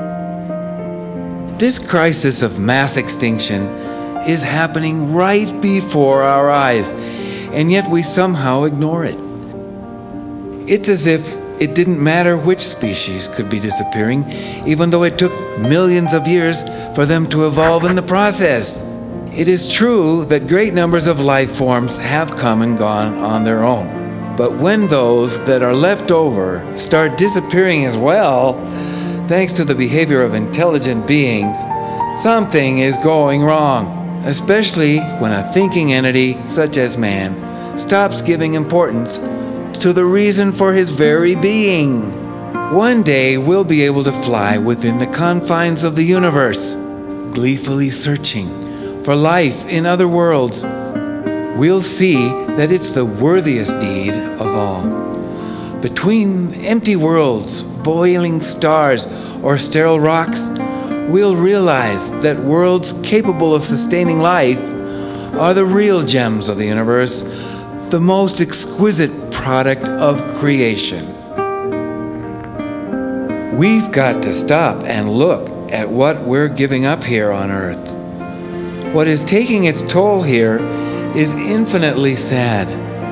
This crisis of mass extinction is happening right before our eyes, and yet we somehow ignore it. It's as if it didn't matter which species could be disappearing, even though it took millions of years for them to evolve in the process. It is true that great numbers of life forms have come and gone on their own. But when those that are left over start disappearing as well, thanks to the behavior of intelligent beings, something is going wrong, especially when a thinking entity such as man stops giving importance to the reason for his very being. One day we'll be able to fly within the confines of the universe, gleefully searching for life in other worlds. We'll see that it's the worthiest deed of all. Between empty worlds, boiling stars, or sterile rocks, we'll realize that worlds capable of sustaining life are the real gems of the universe, the most exquisite product of creation. We've got to stop and look at what we're giving up here on Earth. What is taking its toll here is infinitely sad.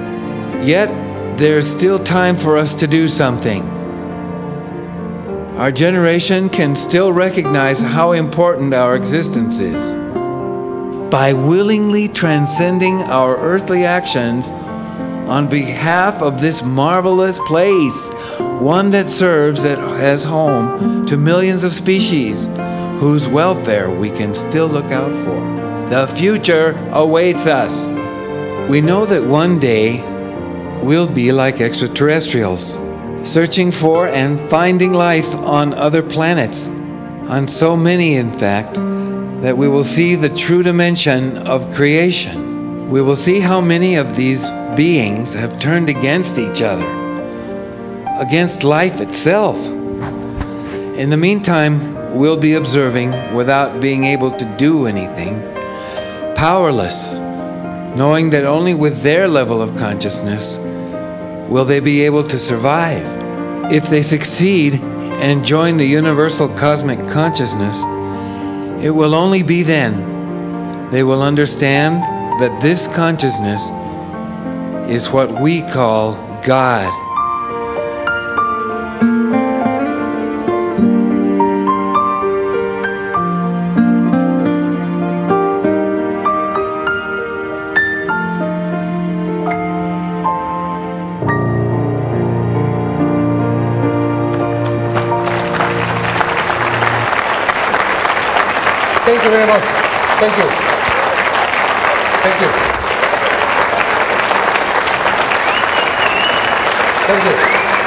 Yet, there's still time for us to do something. Our generation can still recognize how important our existence is. By willingly transcending our earthly actions on behalf of this marvelous place, one that serves as home to millions of species whose welfare we can still look out for. The future awaits us. We know that one day we'll be like extraterrestrials, searching for and finding life on other planets, on so many, in fact, that we will see the true dimension of creation. We will see how many of these beings have turned against each other, against life itself. In the meantime, we'll be observing without being able to do anything, powerless, knowing that only with their level of consciousness will they be able to survive. If they succeed and join the universal cosmic consciousness, it will only be then they will understand that this consciousness is what we call God. Thank you very much. Thank you. Thank you. Thank you.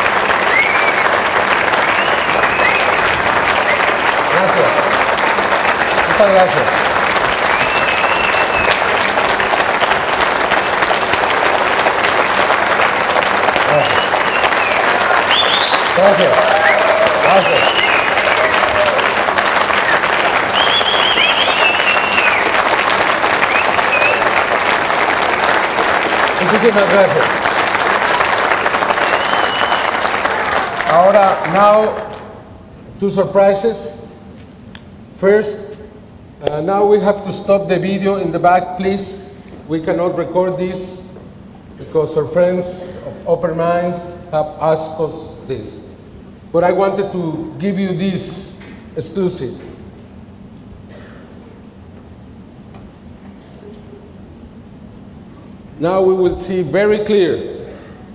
Gracias. Muchas gracias. Gracias. Gracias. Gracias. Muchísimas gracias. Ahora, now, two surprises. First, uh, now we have to stop the video in the back, please. We cannot record this because our friends of Open Minds have asked us this. But I wanted to give you this exclusive. Now we will see very clear.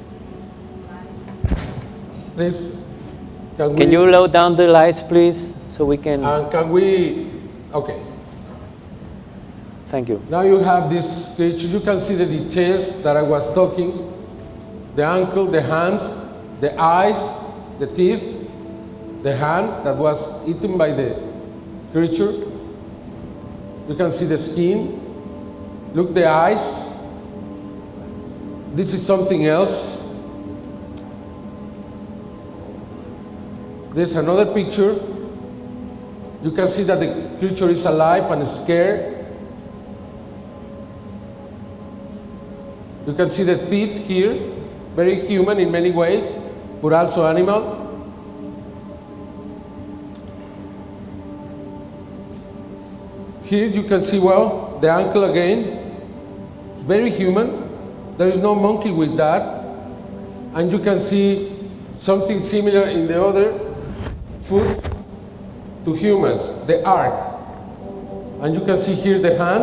Please, can, Can we, you load down the lights, please, so we can... And can we, okay. Thank you. Now you have this stage. You can see the details that I was talking. The ankle, the hands, the eyes, the teeth, the hand that was eaten by the creature. You can see the skin. Look, the eyes. This is something else. There's another picture. You can see that the creature is alive and scared. You can see the teeth here, very human in many ways, but also animal. Here you can see, well, the ankle again. It's very human. There is no monkey with that. And you can see something similar in the other foot to humans, the arc. And you can see here the hand.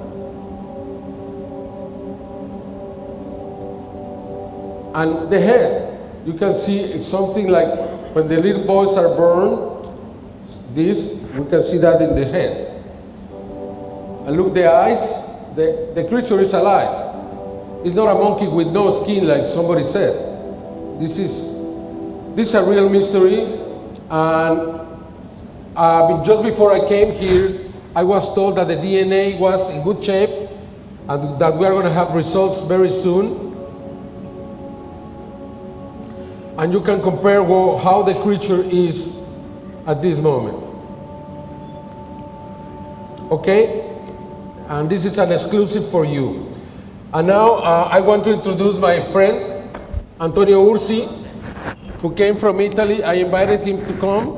And the head. You can see it's something like when the little boys are born, this, we can see that in the head. And look, the eyes, the, the creature is alive. It's not a monkey with no skin like somebody said. This is, this is a real mystery. And uh, just before I came here, I was told that the D N A was in good shape and that we are going to have results very soon. And you can compare well, how the creature is at this moment. Okay? And this is an exclusive for you. And now uh, I want to introduce my friend, Antonio Ursi, who came from Italy. I invited him to come.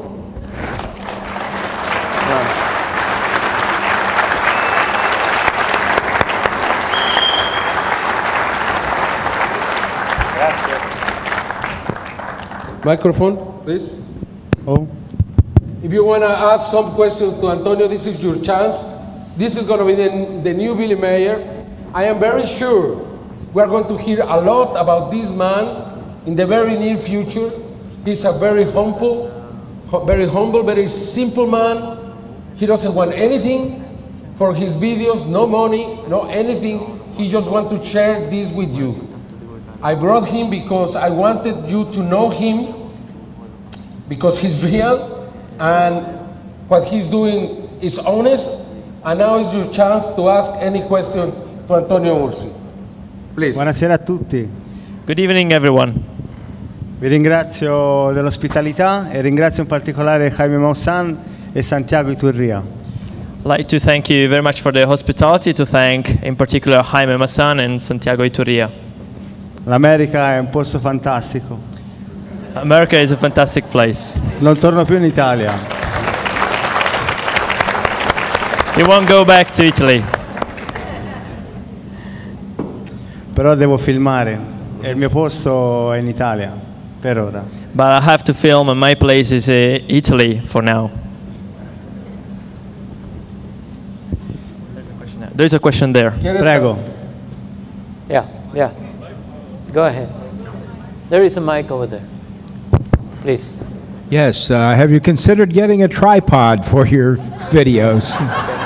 Microphone, please. Oh. If you want to ask some questions to Antonio, this is your chance. This is going to be the, the new Billy Mayer. I am very sure we're going to hear a lot about this man in the very near future. He's a very humble, very humble, very simple man. He doesn't want anything for his videos, no money, no anything. He just wants to share this with you. I brought him because I wanted you to know him, because he's real and what he's doing is honest. And now is your chance to ask any question to Antonio Maussan. Please. Buonasera a tutti. Good evening, everyone. Vi ringrazio dell'ospitalità e ringrazio in particolare Jaime Maussan e Santiago Yturria. I'd like to thank you very much for the hospitality, to thank in particular Jaime Maussan and Santiago Yturria. L'America è un posto fantastico. America is a fantastic place. Non torno più in Italia. You won't go back to Italy. Però devo filmare e il mio posto è in Italia, per ora. But I have to film and my place is uh, Italy for now. There's a question there. Prego. Yeah, yeah. Go ahead. There is a mic over there. Please. Yes, uh, have you considered getting a tripod for your videos?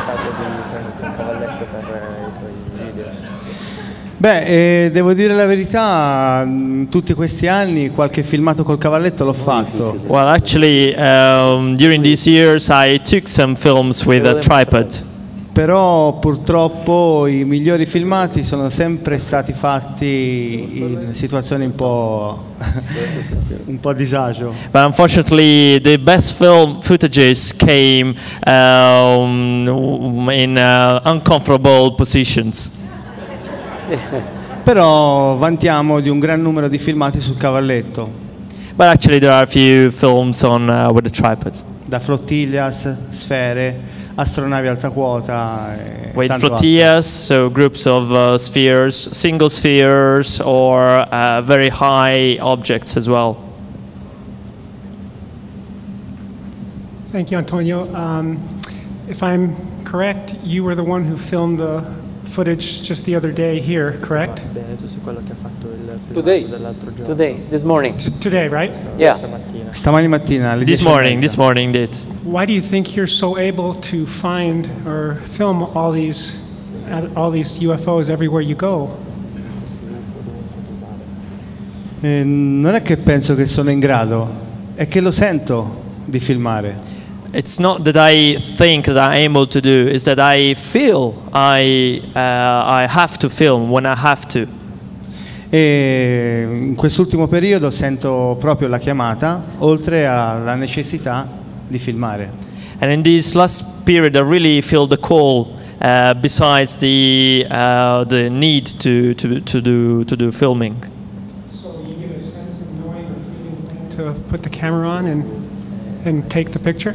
Beh, eh, devo dire la verità, mh, tutti questi anni qualche filmato col cavalletto l'ho fatto. Well, actually, um, during these years I took some films with a tripod. Però purtroppo i migliori filmati sono sempre stati fatti in situazioni un po' un po' a disagio. But unfortunately, the best film footages came um, in uh, uncomfortable positions. Però vantiamo di un gran numero di filmati sul cavalletto. But actually, there are a few films on uh, with a tripod. Da flottillas, sfere, astronavi alta quota. E with tanto flotillas, so groups of uh, spheres, single spheres, or uh, very high objects as well. Thank you, Antonio. Um, if I'm correct, you were the one who filmed the footage just the other day here, correct? Today. Today, this morning. T today, right? Yeah. Stamani mattina. alle This dieci e morning, mezza. this morning did. Why do you think you're so able to find or film all these, all these U F Os everywhere you go? Eh, non è che penso che sono in grado, è che lo sento di filmare. It's not that I think that I'm able to do, it's that I feel I, uh, I have to film when I have to. E in quest'ultimo periodo sento proprio la chiamata, oltre alla necessità di filmare. And in this last period I really feel the call, uh, besides the, uh, the need to, to, to, do, to do filming. So you get a sense of knowing or feeling to put the camera on and, and take the picture?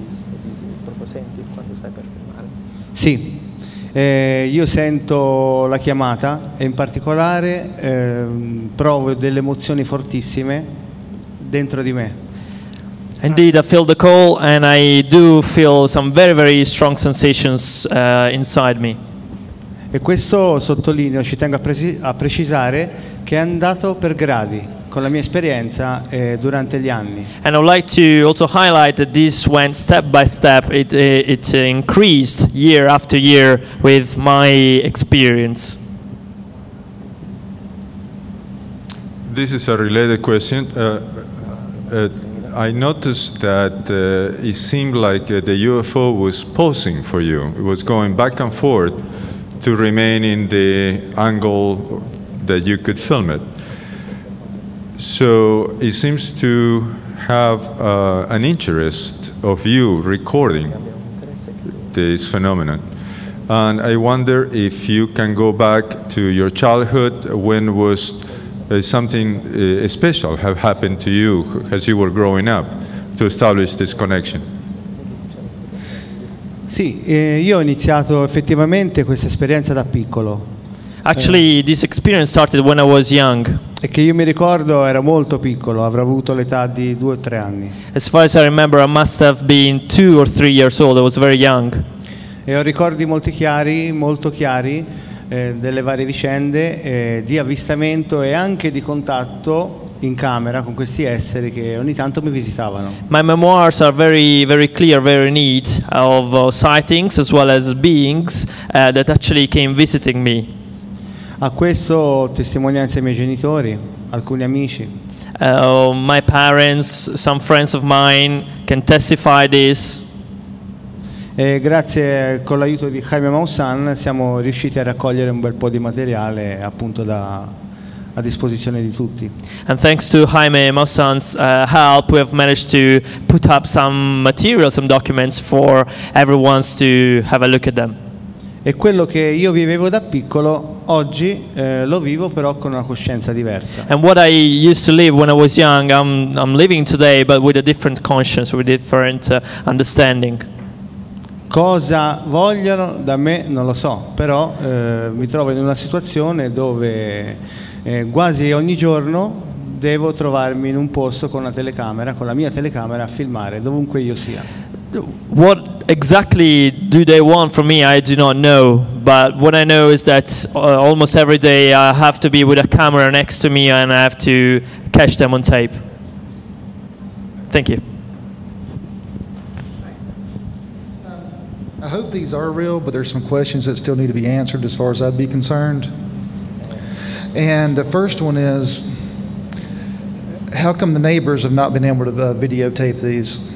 Sì, eh, io sento la chiamata e in particolare eh, provo delle emozioni fortissime dentro di me. Indeed, I feel the call and I do feel some very, very strong sensations uh, inside me. E questo sottolineo, ci tengo a, presi- a precisare che è andato per gradi con la mia esperienza eh, durante gli anni. And I would like to also highlight that this went step by step. It, it, it increased year after year with my experience. This is a related question. Uh, uh, I noticed that uh, it seemed like uh, the U F O was posing for you. It was going back and forth to remain in the angle that you could film it. So it seems to have uh, an interest of you recording this phenomenon. And I wonder if you can go back to your childhood. When was uh, something uh, special have happened to you as you were growing up to establish this connection? Sì, eh, io ho iniziato effettivamente questa esperienza da piccolo. Actually, this experience started when I was young. E che io mi ricordo era molto piccolo, avrò avuto l'età di due o tre anni. As far as I remember, I must have been two or three years old. I was very young. E ho ricordi molto chiari, molto chiari eh, delle varie vicende eh, di avvistamento e anche di contatto in camera con questi esseri che ogni tanto mi visitavano. My memoirs are very, very clear, very neat, of uh, sightings as well as beings uh, that actually came visiting me. A questo testimonianza i miei genitori, alcuni amici. Uh, my parents, some friends of mine can testify this. E grazie con l'aiuto di Jaime Maussan siamo riusciti a raccogliere un bel po' di materiale appunto da a disposizione di tutti. And thanks to Jaime Maussan's uh, help, we have managed to put up some material, some documents for everyone to have a look at them. E quello che io vivevo da piccolo oggi eh, lo vivo però con una coscienza diversa. And what I used to live when I was young, I'm, I'm living today, but with a different conscience, with a different uh, understanding. Cosa vogliono da me non lo so, però eh, mi trovo in una situazione dove eh, quasi ogni giorno devo trovarmi in un posto con una telecamera, con la mia telecamera a filmare dovunque io sia. What exactly do they want from me, I do not know, but what I know is that uh, almost every day I have to be with a camera next to me and I have to catch them on tape. Thank you. I hope these are real, but there's some questions that still need to be answered as far as I'd be concerned. And the first one is, how come the neighbors have not been able to uh, videotape these?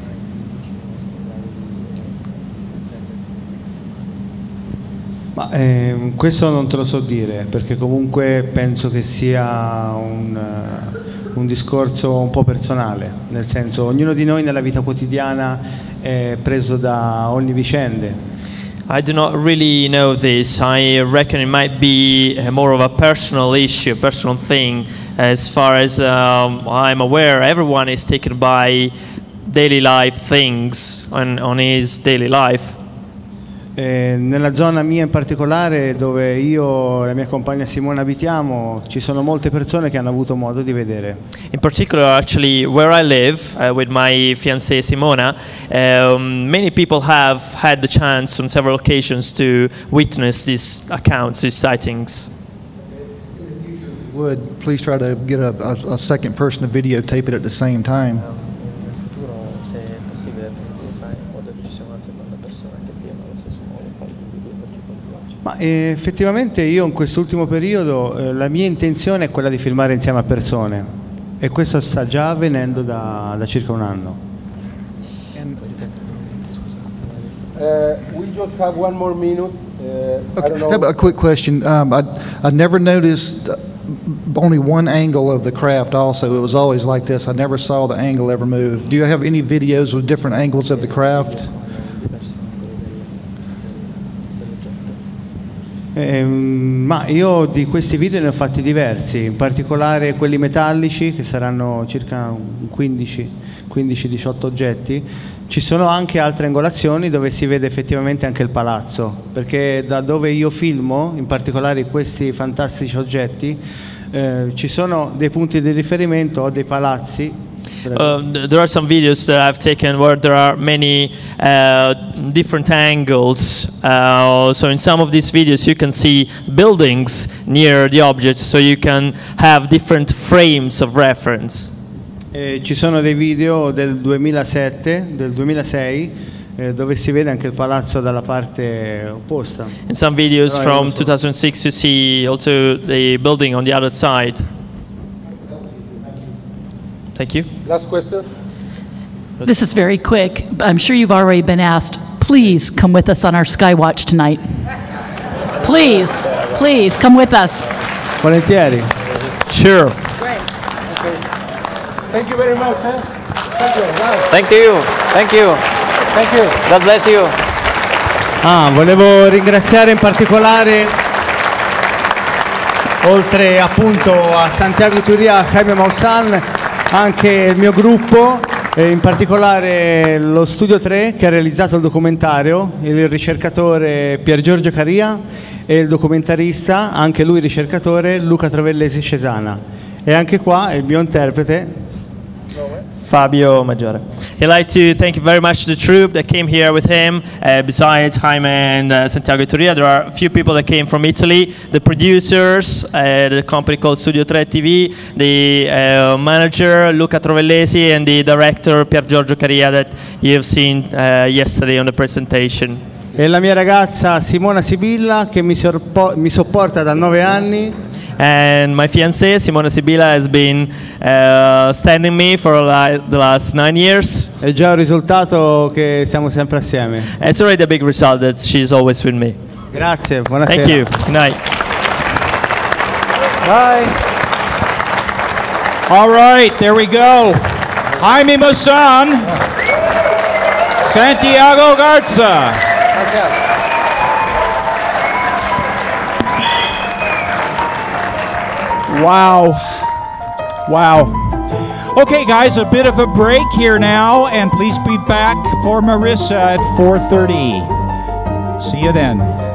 Ma, eh, questo non te lo so dire, perché comunque penso che sia un, uh, un discorso un po' personale, nel senso ognuno di noi nella vita quotidiana è preso da ogni vicende. I do not really know this. I reckon it might be more of a personal issue, a personal thing. As far as um, I'm aware, everyone is taken by daily life things on, on his daily life. Eh, nella zona mia in particolare, dove io e la mia compagna Simona abitiamo, ci sono molte persone che hanno avuto modo di vedere. In particular, actually, where I live uh, with my fiancée Simona, um, many people have had the chance on several occasions to witness these accounts, these sightings. Would please try to get a, a, a second person to videotape it at the same time. Ma eh, effettivamente io in quest'ultimo periodo eh, la mia intenzione è quella di filmare insieme a persone e questo sta già avvenendo da, da circa un anno. Uh, we just have one more minute. Uh, I don't know. I have a quick question. Um, I, I never noticed only one angle of the craft also. It was always like this. I never saw the angle ever move. Do you have any videos with different angles of the craft? Eh, ma io di questi video ne ho fatti diversi, in particolare quelli metallici che saranno circa quindici diciotto oggetti. Ci sono anche altre angolazioni dove si vede effettivamente anche il palazzo, perché da dove io filmo, in particolare questi fantastici oggetti, eh, ci sono dei punti di riferimento o dei palazzi. Uh, there are some videos that I've taken where there are many uh, different angles. Uh, so in some of these videos you can see buildings near the object, so you can have different frames of reference. Eh, ci sono dei video del duemilasette, del duemilasei, eh, dove si vede anche il palazzo dalla parte opposta. In some videos Però from so. two thousand six you see also the building on the other side. Thank you. Last question. This is very quick. I'm sure you've already been asked. Please come with us on our Skywatch tonight. Please, please come with us. Volentieri. Sure. Thank you very much. Eh? Thank you. Bye. Thank you. Thank you. Thank you. God bless you. Ah, volevo ringraziare in particolare, oltre appunto a Santiago Yturria, a Jaime Maussan, anche il mio gruppo, e in particolare lo Studio tre che ha realizzato il documentario, il ricercatore Pier Giorgio Caria e il documentarista, anche lui ricercatore, Luca Trovellesi Cesana. E anche qua il mio interprete Fabio Maggiore. He'd like to thank you very much to the troupe that came here with him. Uh, besides Jaime and uh, Santiago Yturria, there are a few people that came from Italy. The producers, uh, the company called Studio tre T V, the uh, manager Luca Trovellesi, and the director Pier Giorgio Caria that you have seen uh, yesterday on the presentation. e la mia ragazza Simona Sibilla che mi, sorpo- mi sopporta da nove anni. And my fiancée, Simona Sibilla, has been uh, standing me for li- the last nine years. È già un risultato che stiamo sempre assieme. And it's already a big result that she's always with me. Grazie, buonasera. Thank you. Good night. Bye. All right, there we go. Jaime Maussan, Santiago Garza. Wow. Wow. Okay, guys, a bit of a break here now, and please be back for Marissa at four thirty. See you then.